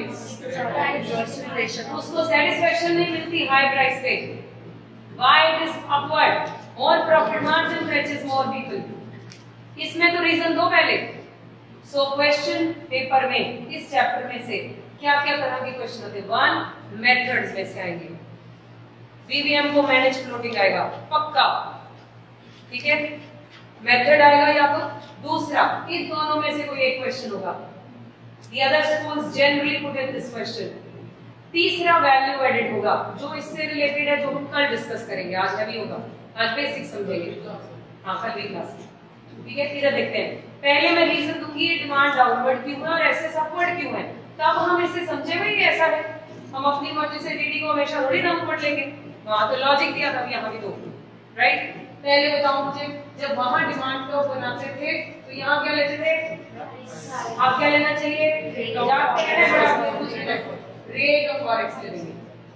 उसको सेटिस्फैक्शन नहीं मिलती हाई प्राइस पे। Why it is upward? More profit margin fetches more people. इसमें तो रीजन दो पहले। सो क्वेश्चन पेपर में इस चैप्टर में से क्या क्या तरह के क्वेश्चन होते हैं? वन, मेथड्स में से आएंगे, वीवीएम को मैनेज फ्लोटिंग आएगा पक्का, ठीक है, मेथड आएगा या तो दूसरा, इन दोनों में से कोई एक क्वेश्चन होगा। The other schools generally put in this question. तीसरा वैल्यू एडेड होगा जो इससे रिलेटेड है, जो हम कल डिस्कस करेंगे, आज हैवी होगा, आज बेसिक समझेंगे, हाँ कल भी क्लास, ठीक है। फिर देखते हैं, पहले मैं रीजन दूंगी ये डिमांड डाउनवर्ड क्यों है और एसएस अपवर्ड क्यों है, तब हम इसे समझे भाई ये ऐसा है। हम अपनी मर्जी से डीडी को हमेशा थोड़ी डाउनवर्ड लेंगे, वहां तो लॉजिक दिया था, यहाँ भी दो, राइट। पहले बताओ मुझे, जब वहां डिमांड को बनाते थे तो यहाँ क्या लेते थे? आप क्या लेना चाहिए? रेट ऑफ फॉरेक्स लेंगे,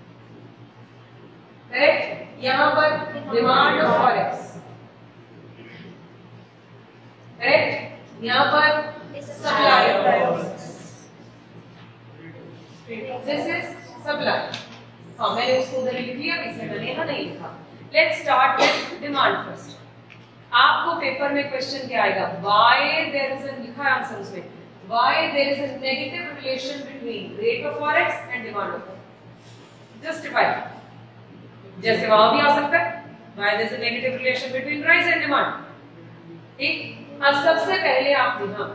करेक्ट। यहाँ पर डिमांड ऑफ फॉरेक्स, करेक्ट। यहाँ पर supply of forex, this is supply. हाँ मैंने उसको उधर लिख लिया, इसमें मैंने यहाँ नहीं लिखा। Let's start with demand first. आपको पेपर में क्वेश्चन क्या आएगा? व्हाई देयर इज अ, लिखा है आंसर उसमें, why there is a negative relation between rate of forex and demand of forex, justify. जैसे वहां भी आ सकता है, why there is a negative relation between price and demand, ठीक। अब सबसे पहले आप यहां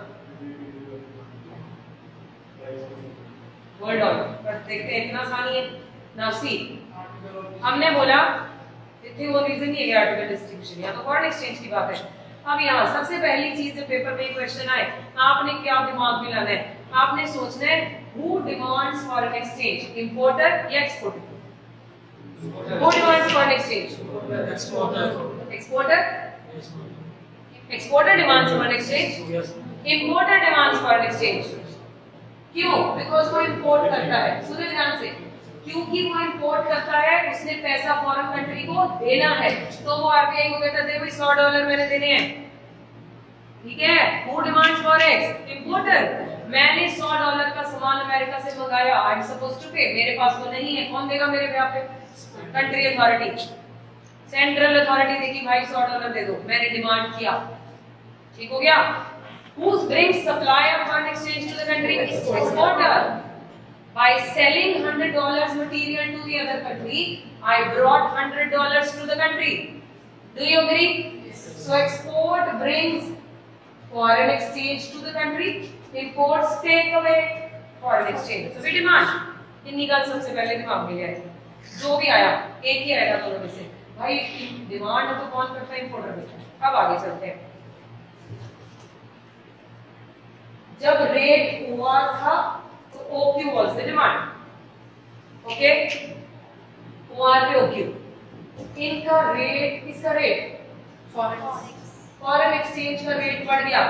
वर्ड ऑर्डर पर देखते हैं, इतना आसानी है। नाउ सी, हमने बोला इतनी वो रीजन ही है आर्टिकल डिस्टिंक्शन या तो फॉरेन एक्सचेंज की बात है। अब यहाँ सबसे पहली चीज जो पेपर में क्वेश्चन आए, आपने क्या दिमाग में लाना है? आपने सोचना है who demands foreign exchange, importer या exporter? Who demands foreign exchange? Exporter. Exporter demands foreign exchange, importer demands foreign exchange. क्यों? बिकॉज वो इंपोर्ट करता है, सुनो ध्यान से, क्योंकि वो इंपोर्ट करता है, उसने पैसा फॉरेन कंट्री को देना है, तो वो आरबीआई को कहता है भाई सौ डॉलर मैंने देने हैं, ठीक है। Who demands forex? इंपोर्टर। मैंने सौ डॉलर का सामान अमेरिका से मंगाया, आई एम सपोज्ड टू पे, मेरे पास वो नहीं है, कौन देगा मेरे पे? कंट्री अथॉरिटी, सेंट्रल अथॉरिटी देगी भाई सौ डॉलर दे दो, मैंने डिमांड किया, ठीक हो गया। Who brings supply of foreign exchange to the country? Exporter. By selling one hundred dollars material to the other country, I brought one hundred dollars to the country. Do you agree? Yes. So export brings foreign exchange to the country, imports take away foreign exchange. So we demand. इन्हीं का सबसे पहले दिमाग में आया, जो भी आया एक ही आएगा दोनों में से। भाई डिमांड तो कौन करता है? इंपोर्टर करता है। अब आगे चलते हैं। जब रेट हुआ था तो O Q was the demand, okay? O R पे O Q, इनका रेट, इसका रेट फॉरेन एक्सचेंज का रेट बढ़ गया,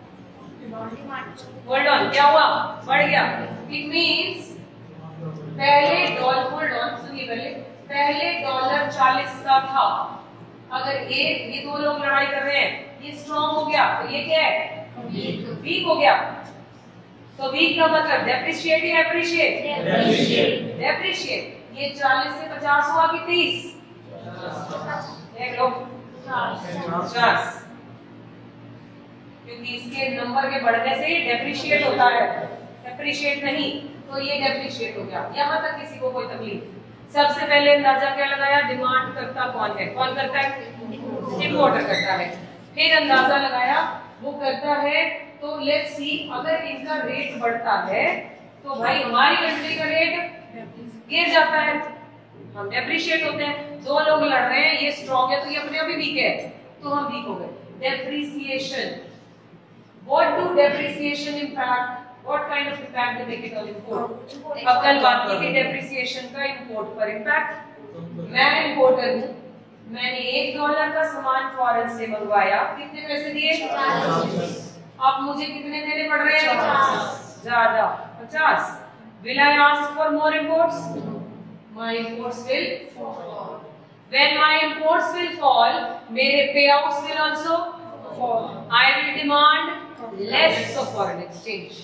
होल्ड ऑन, क्या हुआ? बढ़ गया। इट मींस पहले डॉलर, होल्ड ऑन सुनिए, पहले पहले डॉलर चालीस का था, अगर एक ये दो लोग लड़ाई कर रहे हैं, ये स्ट्रॉन्ग हो गया तो ये क्या है? वीक हो गया। तो वीक का मतलब डेप्रिशिएट या एप्रिशिएट? डेप्रिशिएट। ये चालीस से पचास हुआ कि तीस? देख लो पचास, क्योंकि इसके नंबर के बढ़ने से ही डेप्रिशिएट होता है, एप्रिशिएट नहीं, तो ये डेप्रिशिएट हो गया। यहाँ तक किसी को कोई तकलीफ? सबसे पहले अंदाजा क्या लगाया? डिमांड करता कौन है? कौन करता है? इंपोर्टर करता है। फिर अंदाजा लगाया वो करता है, तो लेट्स सी, अगर इनका रेट बढ़ता है तो भाई हमारी कंट्री का रेट गिर जाता है, हम डेप्रिशिएट होते हैं। दो लोग लड़ रहे हैं, ये स्ट्रॉन्ग है तो ये अपने आप ही वीक है, तो हम वीक हो गए। Depreciation, what do depreciation impact, what kind of impact they make it on import? अब कल बात की थी डेप्रिसिएशन का इंपोर्ट पर इम्पैक्ट। मैं इंपोर्टर हूं, मैंने एक डॉलर का सामान फॉरेन से मंगवाया, कितने पैसे दिए? अब मुझे कितने देने पड़ रहे हैं? ज्यादा, पचास। Will I ask for more imports? My imports will fall. When my imports will fall, मेरे payouts will also fall. I will demand less of foreign exchange.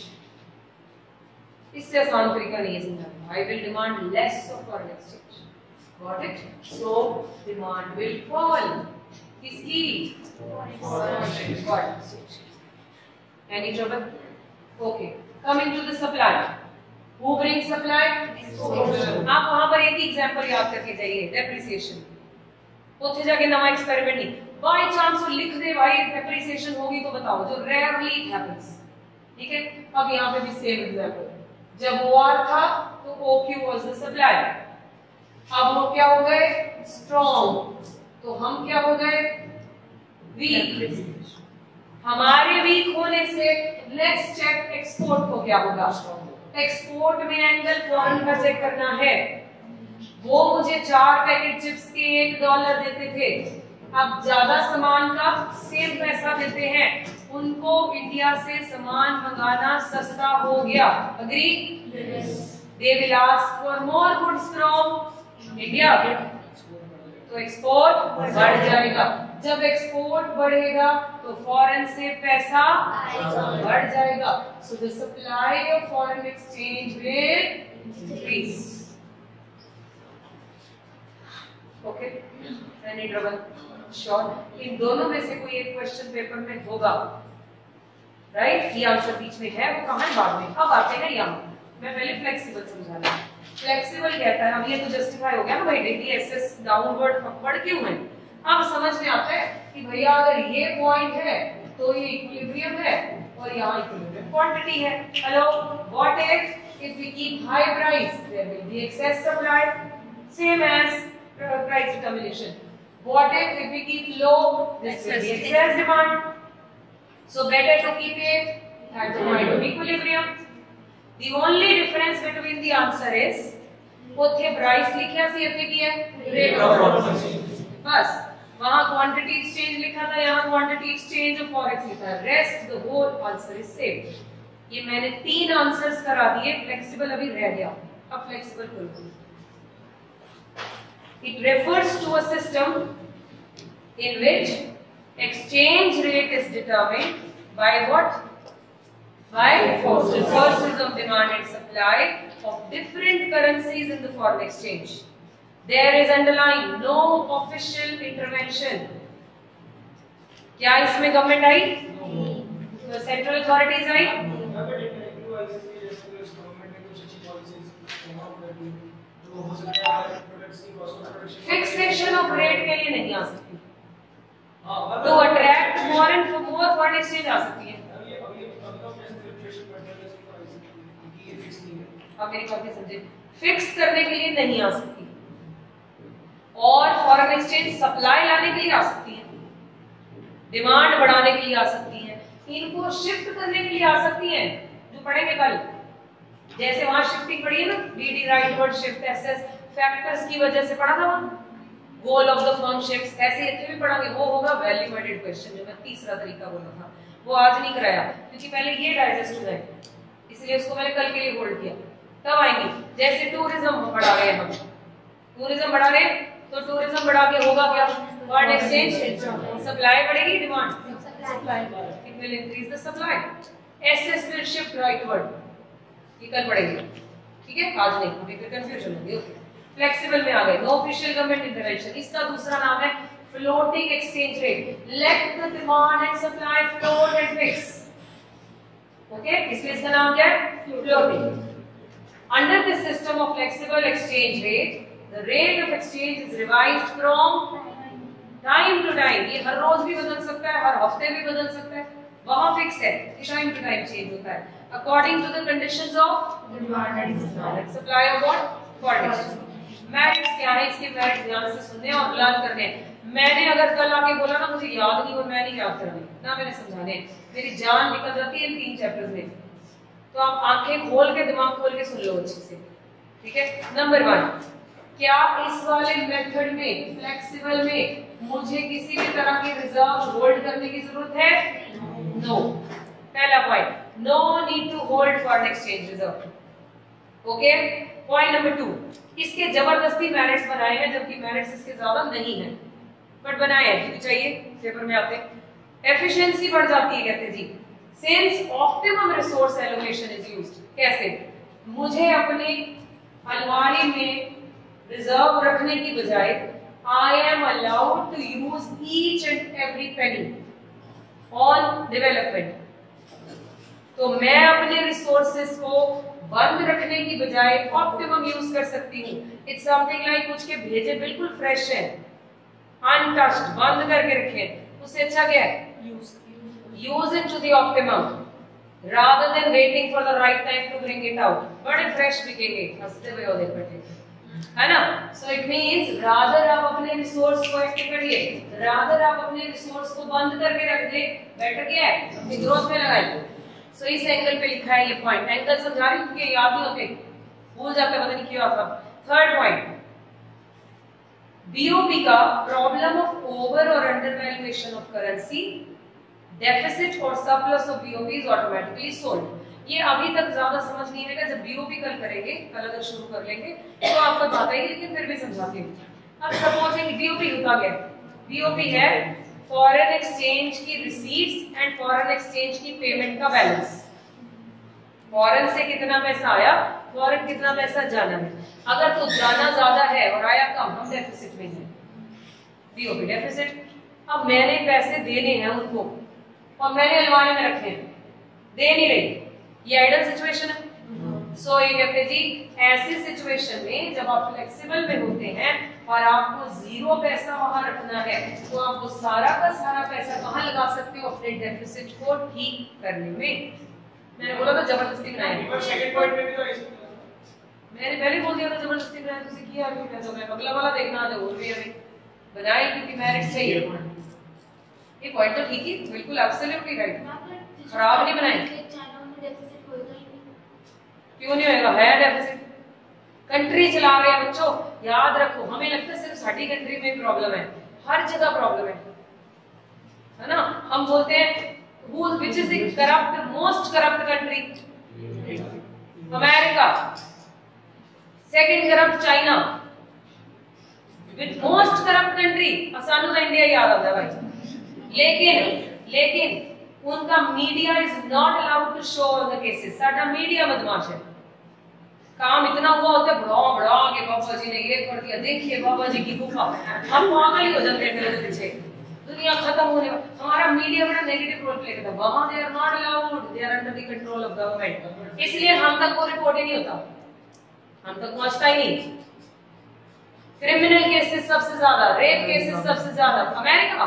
इससे आसान तरीका नहीं है समझाने. I will demand less of foreign exchange. Got it? So demand will fall. किसकी? Foreign exchange. Any trouble? Okay. Coming to the supply. Who brings supply? आप वहां पर एक ही एग्जांपल याद करके जाइए. डेप्रिसिएशन. उत्थे जाके नवा एक्सपेरिमेंट नहीं. बाय चांस वो लिख दे भाई डेप्रिसिएशन होगी तो बताओ. जो रेयरली हैपेंस. ठीक है. अब यहाँ पे भी सेम एग्जांपल. जब वॉर था तो O Q was the supply. अब वो क्या हो गए? स्ट्रॉन्ग. तो हम क्या हो गए? वीक. हमारे वीक होने से लेट्स चेक एक्सपोर्ट को क्या होगा. एक्सपोर्ट में एंगल फॉरेन का चेक करना है. वो मुझे चार पैकेट चिप्स के एक डॉलर देते थे. अब ज्यादा सामान का सेम पैसा देते हैं. उनको इंडिया से सामान मंगाना सस्ता हो गया. Agree? They will ask for more goods from India. तो एक्सपोर्ट बढ़ जाएगा. जब एक्सपोर्ट बढ़ेगा तो फॉरेन से पैसा बढ़ जाएगा. So the supply of foreign exchange will increase. Okay. Any trouble? Sure. इन दोनों में से कोई एक क्वेश्चन पेपर में होगा. राइट? ये आंसर बीच में है. वो कहां है? बाद में. अब आते हैं यहाँ. मैं पहले फ्लेक्सिबल समझाना. फ्लेक्सिबल कहता है. अब ये तो जस्टिफाई हो गया ना भाई. डेली एसएस डाउनवर्ड अपवर्ड क्यों है? अब समझ में आता है कि भैया अगर ये पॉइंट है तो ये इक्विलिब्रियम है और यहाँ इक्विलिब्रियम क्वांटिटी है. Hello. What if if we keep high price there will be excess supply same as price determination. What if if we keep low this will be excess demand. So better to keep it at the point of equilibrium. The only difference between the answer is ਉੱਥੇ price लिखा सी ਇੱਥੇ ਕੀ है? Rate of. बस वहां quantity exchange लिखा था. यहाँ क्वांटिटी एक्सचेंज और फॉरेक्स लिखा है. Rest the whole answer is same. ये मैंने तीन आंसर्स करा दिए. फ्लेक्सिबल अभी रह गया. अब फ्लेक्सिबल करो. It refers to a system in which exchange rate is determined by what? By forces. Forces of demand and supply of different currencies in the foreign exchange. There is underlying no official intervention. क्या इसमें government आई? Central authorities आई? Fixation of rate के लिए नहीं आ सकती. तो attract foreign more foreign exchange आ सकती है. आप मेरी बात समझे. फिक्स करने के लिए नहीं आ सकती. और फॉरेन एक्सचेंज सप्लाई लाने के लिए आ सकती है. डिमांड बढ़ाने के लिए आ सकती है. इनको शिफ्ट करने के लिए आ सकती है. जो पढ़ेंगे कल. जैसे वहां शिफ्टिंग पढ़ी है ना. DD rightward shift SS factors की वजह से पढ़ा था वहां. Goal of the firm shifts. ऐसे इतने भी पढ़ांगे. वो होगा वैल्यू एडेड क्वेश्चन जो मैं तीसरा तरीका बोला था. वो आज नहीं कराया क्योंकि पहले ये डाइजेस्ट हो जाए. इसलिए उसको मैंने कल के लिए होल्ड किया. तब आएंगे. जैसे टूरिज्म बढ़ा रहे हैं हम. टूरिज्म बढ़ा रहे हैं तो टूरिज्म बढ़ा के होगा क्या? Foreign exchange. सप्लाई बढ़ेगी. Demand supply. It will increase the supply. SS will shift rightward. ये कल पढ़ेंगे. ठीक है. आज नहीं. अभी फिर कंफ्यूजन होगी. ओके. फ्लेक्सिबल में आ गए. No official government intervention. इसका दूसरा नाम है floating exchange rate. Let the demand and supply float and fix. Okay. इसलिए इसका नाम क्या है? Floating. Under this system of flexible exchange rate, the rate of exchange is revised from time to time. ये हर रोज भी बदल सकता है. हर हफ्ते भी बदल सकता है. वहाँ फिक्स है. टाइम टू टाइम चेंज होता है. According to the conditions of demand and supply. Supply of what? Foreign exchange. Merits क्या है? इसके merits ध्यान से सुनने और लर्न करने. मैंने अगर कल आके बोला ना मुझे याद नहीं हुआ, मैं नहीं याद करनी ना मैंने समझाने. मेरी जान निकल जाती है इन तीन चैप्टर्स में. तो आप आंखें खोल के दिमाग खोल के सुन लो अच्छे से. ठीक है. Number one. क्या इस वाले मेथड में फ्लेक्सिबल में मुझे किसी भी तरह की रिजर्व होल्ड करने की जरूरत है? नो. पहला point. No need to hold foreign exchange reserve. Okay, point number two, इसके जबरदस्ती मेरिट्स बनाए हैं जबकि मेरिट्स इसके ज्यादा नहीं है, बट बनाए हैं क्योंकि चाहिए पेपर में आते। एफिशिएंसी बढ़ जाती है कहते जी, since optimum resource allocation is used. कैसे? मुझे अपने अलमारी में रिजर्व रखने की बजाय I am allowed to use each and every penny on development. तो मैं अपने रिसोर्सेस को बंद रखने की बजाय ऑप्टिमम यूज कर सकती हूँ। इट्स समथिंग लाइक कुछ के भेजे बिल्कुल फ्रेश है, अनटच्ड, बंद करके रखे, उससे अच्छा क्या है? Use it to the optimum rather than waiting for the right time to bring it out। बड़े फ्रेश बिकेंगे हंसते हुए और देखते है ना। सो इट मींस रादर आप अपने रिसोर्स को एक्टिव करिए, रादर आप अपने रिसोर्स को बंद करके रख दे, बेटर क्या है? अपनी ग्रोथ में लगाइए। सो so, इस एंगल पे लिखा है ये पॉइंट। एंगल समझा रही हूं क्योंकि याद नहीं होते, भूल जाते, पता नहीं क्यों आता। थर्ड पॉइंट, बीओपी का प्रॉब्लम ऑफ ओवर और under valuation of currency, deficit और surplus of BOP is automatically solved. ये अभी तक ज्यादा समझ नहीं आएगा, जब बीओपी कल करेंगे, कल अगर शुरू कर लेंगे तो आपको बात आएगी, लेकिन फिर भी समझाती हूँ। अब सपोजिंग बीओपी होता क्या है? बीओपी है फॉरेन एक्सचेंज की रिसीट्स एंड फॉरेन एक्सचेंज की पेमेंट का बैलेंस। फॉरेन से कितना पैसा आया, फॉरेन कितना पैसा जाना है। अगर तो जाना ज्यादा है और आया कम, हम डेफिसिट में हैं, बीओपी डेफिसिट। अब मैंने पैसे देने हैं उनको और मैंने अलमारी में रखे हैं, दे नहीं रही, ये आइडल सिचुएशन है। सो so, ये कहते जी ऐसी सिचुएशन में जब आप फ्लेक्सिबल में होते हैं और आपको जीरो पैसा वहां रखना है, तो आप वो सारा का सारा पैसा कहाँ लगा सकते हो? अपने डेफिसिट को ठीक करने में। मैंने बोला था जबरदस्ती बनाया, और सेकंड पॉइंट में भी तो ऐसे मैंने पहले बोल दिया था जबरदस्ती बनाया, तुझे किया अभी पैसा मैं अगला वाला देखना आ जाओ भी अभी बनाई क्योंकि मेरिट चाहिए। ये पॉइंट तो ठीक ही, बिल्कुल एब्सोल्युटली राइट, खराब नहीं बनाए। क्यों नहीं होएगा? है डेफिसिट, कंट्री चला रहे हैं बच्चों, याद रखो। हमें लगता है सिर्फ साडी कंट्री में प्रॉब्लम है, हर जगह प्रॉब्लम है, है ना। हम बोलते हैं who which is the corrupt most corrupt country? America, second corrupt China, with most corrupt country सानू तो इंडिया याद आता है भाई। लेकिन लेकिन उनका media is not allowed to show on the cases. साडा मीडिया बदमाश है, काम इतना हुआ होता है बड़ा बड़ा के बाबा जी ने ये कर दिया, देखिए बाबा जी की गुफा, हम पागल ही हो जाते हैं फिर पीछे, दुनिया खत्म होने। हमारा मीडिया बड़ा नेगेटिव रोल प्ले करता है, वहां they are not allowed, they are under the control of government, इसलिए हम तक वो रिपोर्ट ही नहीं होता, हम तक पहुंचता ही नहीं। क्रिमिनल केसेस सबसे ज्यादा, रेप केसेस सबसे ज्यादा अमेरिका,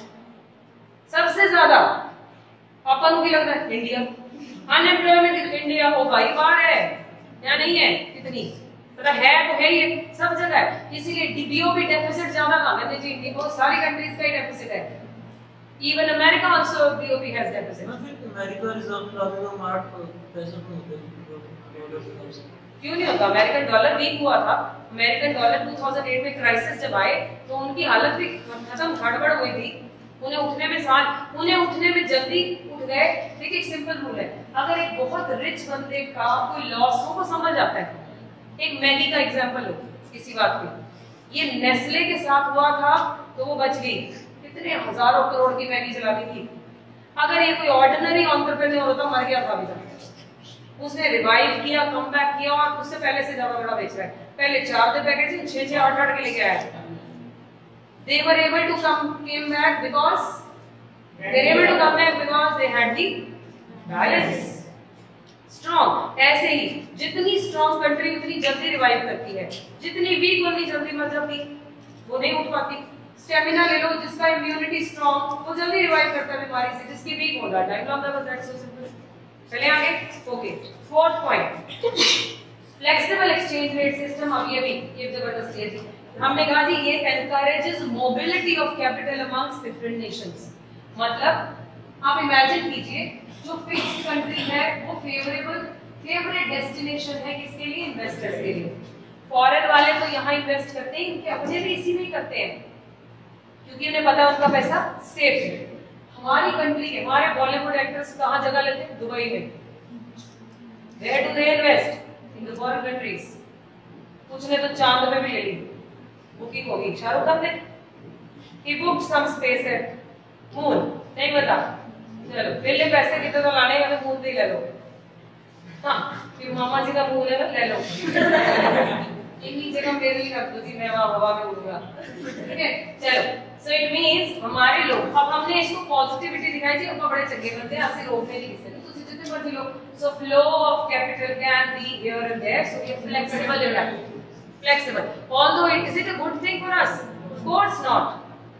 सबसे ज्यादा अपन को लग रहा है इंडिया। अनएम्प्लॉयमेंट इंडिया हो भाई बाहर है या नहीं है? कितनी मतलब है तो है ही, सब जगह है। इसीलिए बीओपी डेफिसिट ज्यादा कहा कहते जी, इंडिया और सारी कंट्रीज का ही डेफिसिट है। Even America also BOP has deficit. America reserve लाने में हमारा पैसा नहीं होता, क्यों नहीं होता? अमेरिकन डॉलर वीक हुआ था, अमेरिकन डॉलर दो हज़ार आठ में क्राइसिस जब आए तो उनकी हालत भी खत्म गड़बड़ हुई थी, उन्हें उठने में साल उन्हें उठने में जल्दी उठ गए। देखिए एक सिंपल रूल है, अगर एक बहुत रिच बंदे का कोई लॉस हो वो समझ आता है। एक मैगी का एग्जांपल लो किसी बात पे, ये नेस्ले के साथ हुआ था तो वो बच गई, कितने हजारों करोड़ की मैगी चला दी थी। अगर ये कोई ऑर्डिनरी एंटरप्रेन्योर होता मर गया था अभी तक, उसने रिवाइव किया, कम बैक किया और उससे पहले से ज्यादा बड़ा बेच रहा है। पहले चार दे पैकेट से छह छह आठ आठ के लेके आया। They were able to come came back because they were able to come back because they had the balance strong। ऐसे ही जितनी स्ट्रॉन्ग कंट्री उतनी जल्दी रिवाइव करती है, जितनी वीक उतनी जल्दी मर जाती, वो नहीं उठ पाती। स्टेमिना ले लो, जिसका इम्यूनिटी स्ट्रॉन्ग वो जल्दी रिवाइव करता है बीमारी से, जिसकी वीक होगा टाइम लगता है। That's so simple. चले आगे। Okay, fourth point, flexible exchange rate system. अब ये भी ये जबरदस्त है, हमने कहा जी ये encourages mobility of capital amongst different nations. मतलब आप इमेजिन कीजिए जो फिक्स्ड कंट्री है वो फेवरेबल फेवरेट डेस्टिनेशन है किसके लिए? इन्वेस्टर्स के लिए। फॉरेन वाले तो यहाँ इन्वेस्ट करते हैं, इनके अपने भी इसी में करते हैं क्योंकि उन्हें पता है उनका पैसा सेफ है। हमारी कंट्री के हमारे बॉलीवुड एक्टर्स कहाँ जगह लेते हैं? दुबई में। Where do they invest? In the foreign countries. पूछने तो चांद पे भी ले ली, बुकिंग होगी। शाहरुख खान ने ही बुक सम स्पेस है मून, नहीं बता। चलो पहले पैसे कितने तो लाने का, तो मून पे ले लो। हाँ फिर मामा जी का मून है ना, ले लो। इन्हीं जगह मेरे लिए रख दो जी, मैं वहां हवा में उड़ूंगा। ठीक है चलो, सो इट मींस हमारे लोग, अब हमने इसको पॉजिटिविटी दिखाई जी, ऊपर बड़े चंगे बनते हैं, आपसे रोकने नहीं किसी ने, तो जितने मर्जी लो। So flow of capital can be here and there, so we are flexible in that, flexible. Although it is it a good thing for us? Of course not.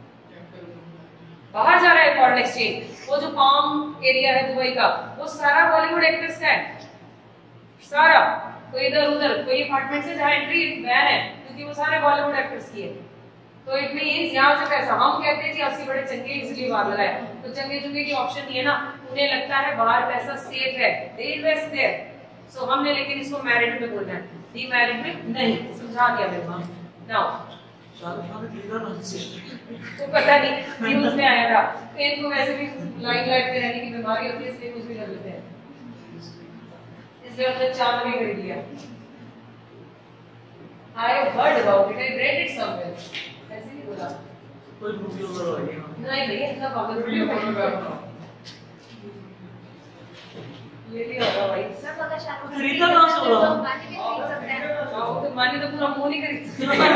बाहर जा रहा है फॉरेन एक्सचेंज, वो जो पाम एरिया है Dubai का, वो सारा बॉलीवुड एक्टर्स का है, सारा। कोई इधर उधर कोई अपार्टमेंट से जहाँ एंट्री बैन है, क्योंकि वो सारे बॉलीवुड एक्टर्स की है। तो इट मींस यहाँ से पैसा, हम कहते हैं जी अस्सी बड़े चंगे इसलिए बाहर लगाए, तो चंगे चुंगे की ऑप्शन नहीं है ना, उन्हें लगता है बाहर पैसा सेफ है, दे इन्वेस्ट देयर। सो हमने लेकिन इसको मैरिड में बोलना है, डीमैरिड में नहीं। समझा दिया मेरे मां। नाउ शाहरुख खान ने लीडर ना से तो पता नहीं न्यूज में आया था, इनको वैसे भी लाइमलाइट में रहने की बीमारी होती है, इसलिए कुछ भी कर लेते हैं, इसलिए उन्होंने चांद भी खरीद लिया। I have heard about it, I read it somewhere. ऐसे नहीं बोला, कोई मूवी वगैरह होगी ना? नहीं नहीं इतना पागल वीडियो नहीं कॉल है। करना। ये भी होगा भाई। सर अगर शाहरुख खान खरीदा कहाँ से होगा? तो मानी भी खरीद सकते हैं। आओ तो मानी तो पूरा मुंह नहीं खरीद सकते।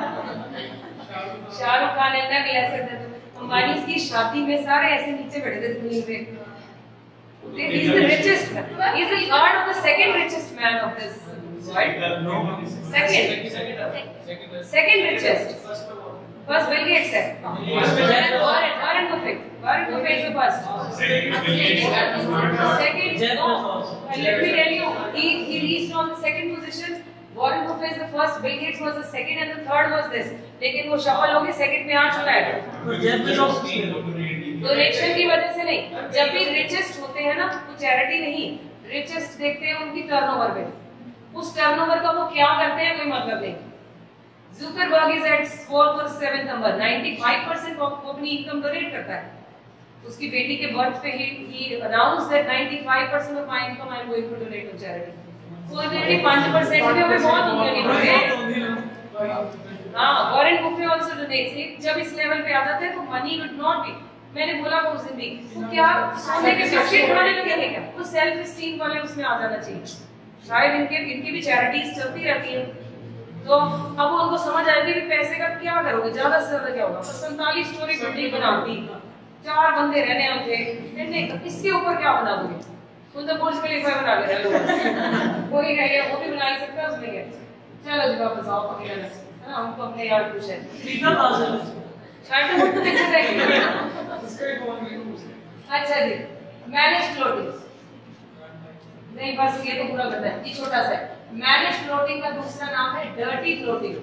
शाहरुख खान इतना ग्लास करते थे, अंबानी की शादी में सारे ऐसे नीचे बैठे थे जमीन पे। He is the richest man. He is the third or the second richest man of this world. Second. Second richest. First Bill Gates है. Warren Warren Buffett. Warren Buffett is the first. Second. Jeff No. Bezos. Let me tell you, he he reached on the second position. Warren Buffett is the first. Bill Gates was the second, and the third was this. लेकिन वो सफल हो गए, second में आ चुका है। तो Jeff Bezos की डोनेशन की वजह से नहीं, जब भी रिचेस्ट होते हैं ना, तो चैरिटी नहीं, रिचेस्ट देखते हैं उनकी टर्नओवर पे, उस टर्नओवर का वो क्या करते हैं कोई मतलब नहीं। जुकरबर्ग इज एट फोर्थ और सेवेंथ नंबर, ninety-five percent वो अपनी इनकम डोनेट करता है। उसकी बेटी के बर्थ पे ही ही announce that ninety-five percent of my income I am going to donate to charity. कोई भी five percent भी हमें बहुत दुनिया नहीं। हाँ, वॉरेन बुफे आल्सो डोनेट्स। जब इस लेवल पे आ जाते हैं तो मनी वुड नॉट बी, मैंने बोला वो उस दिन भी, तो क्या सोने के बिस्किट खाने लगेंगे क्या? तो सेल्फ एस्टीम वाले उसमें आ जाना चाहिए। शायद इनके इनकी भी चैरिटीज चलती रहती हैं, तो अब वो उनको समझ आएगी कि पैसे का क्या करोगे, ज्यादा से ज्यादा क्या होगा। तो सैंतालीस स्टोरी बिल्डिंग बनाती, चार बंदे रहने होते, नहीं इसके ऊपर क्या बना दोगे? तुम तो बुर्ज खलीफा बना ले रहे हो, कोई है वो भी बना ही सकता है उसमें क्या। चलो जी वापस आओ पकड़े है ना, हमको अपने यार कुछ है लीडर कहाँ से? शायद तो मुझे पीछे जाएगी। इसका एक और भी रूल्स है। अच्छा जी, मैनेज फ्लोटिंग नहीं, बस ये तो पूरा करता है, ये छोटा सा है। मैनेज फ्लोटिंग का दूसरा नाम है dirty floating.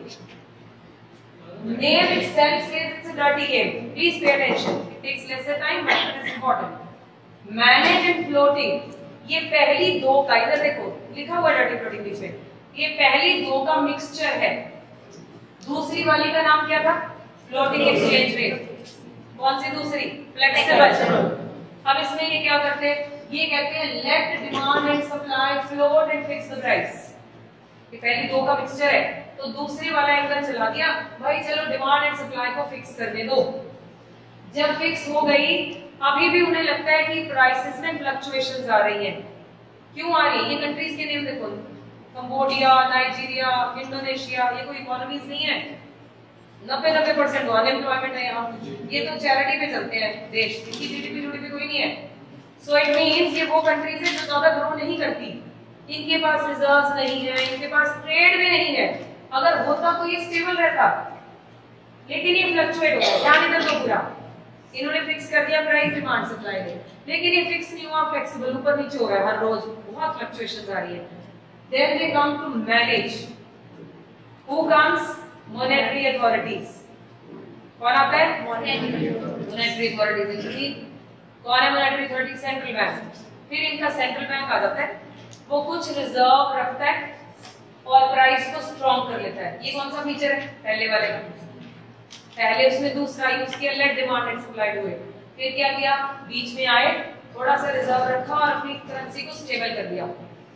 Name itself says it's a dirty game. Please pay attention. It takes lesser time, but it is important. Manage and floating, ये पहली दो का, इधर देखो लिखा हुआ डर्टी फ्लोटिंग बीच में, ये पहली दो का मिक्सचर है। दूसरी वाली का नाम क्या था? Floating exchange rate. कौन सी दूसरी? फ्लेक्सिबल। अब इसमें ये क्या करते हैं? ये कहते हैं let demand and supply float and fix the price. ये पहली दो का मिक्सचर है, तो दूसरी वाला एंगल चला दिया भाई, चलो डिमांड एंड सप्लाई को फिक्स करने दो। जब फिक्स हो गई, अभी भी उन्हें लगता है कि प्राइसेस में फ्लक्चुएशंस आ रही हैं। क्यों आ रही है? ये कंट्रीज के नेम देखो, कंबोडिया, नाइजीरिया, इंडोनेशिया, ये कोई इकोनॉमीज नहीं है। नब्बे नब्बे परसेंट अनएम्प्लॉयमेंट है यहाँ। ये तो चैरिटी पे चलते हैं देश, इनकी जीडीपी जीडीपी कोई नहीं है। सो इट मींस ये वो कंट्रीज है जो ज्यादा ग्रो नहीं करती, इनके पास रिजर्व्स नहीं है, इनके पास ट्रेड भी नहीं है। अगर होता तो ये स्टेबल रहता, लेकिन ये फ्लक्चुएट होता है। ध्यान इधर दो पूरा, इन्होंने फिक्स कर दिया प्राइस डिमांड सप्लाई में, लेकिन ये फिक्स नहीं हुआ, फ्लेक्सिबल ऊपर नीचे हो रहा है, हर रोज बहुत फ्लक्चुएशंस आ रही है। Then they come to manage. Who comes? Monetary authorities. कौन आता है? Monetary authorities। कौन है monetary authority? Central bank। फिर इनका सेंट्रल बैंक आ जाता है, वो कुछ रिजर्व रखता है और प्राइस को स्ट्रॉन्ग कर लेता है। ये कौन सा फीचर है? पहले वाले का। पहले उसने दूसरा यूज किया, लेट डिमांड एंड सप्लाई हुए। फिर क्या किया? बीच में आए, थोड़ा सा रिजर्व रखा और अपनी करेंसी को स्टेबल कर दिया।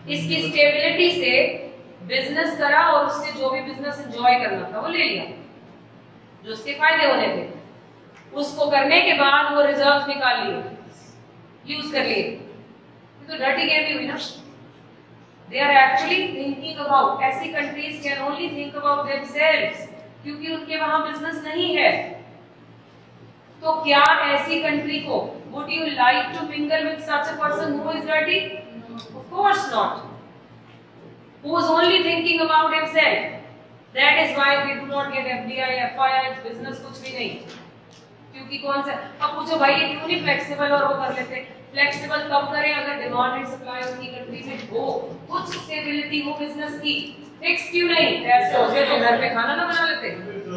इसकी स्टेबिलिटी से बिजनेस करा और उससे जो भी बिजनेस एंजॉय करना था वो ले लिया, जो उसके फायदे होने थे। उसको करने के बाद वो रिजर्व निकाल लिए, यूज कर लिए। तो डर्टी गेम ही हुई ना। They are actually thinking about, ऐसी countries can only think about themselves, क्योंकि उनके वहां बिजनेस नहीं है। तो क्या ऐसी कंट्री को would you like to mingle with such a person who is dirty? Of course not. Who is only thinking about himself. That is why we do not get F D I, F I I, business कुछ भी नहीं। क्योंकि कौन सा, अब पूछो भाई ये क्यों नहीं फ्लेक्सिबल और वो कर लेते? फ्लेक्सिबल कब करें? अगर डिमांड एंड सप्लाई उनकी कंट्री में हो, कुछ स्टेबिलिटी हो बिजनेस की। फिक्स क्यों नहीं? ऐसे होते तो घर पे खाना ना बना लेते।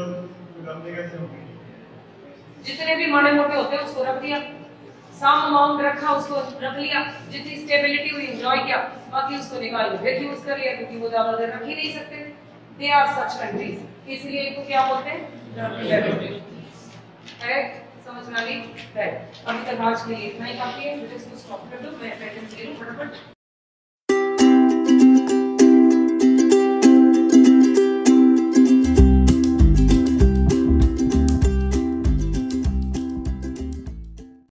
जितने भी माड़े मोटे होते हैं उसको रख दिया, सम अमाउंट रखा उसको रख लिया, जितनी स्टेबिलिटी हुई एंजॉय किया, बाकी उसको निकाल के फिर यूज कर लिया, क्योंकि वो ज्यादा देर रख ही नहीं सकते। दे आर सच कंट्रीज, इसलिए इनको क्या बोलते हैं? करेक्ट, समझ में आ गई? अभी तक आज के लिए इतना ही काफी है। मुझे इसको स्टॉप कर दो, मैं अटेंडेंस ले लूं फटाफट।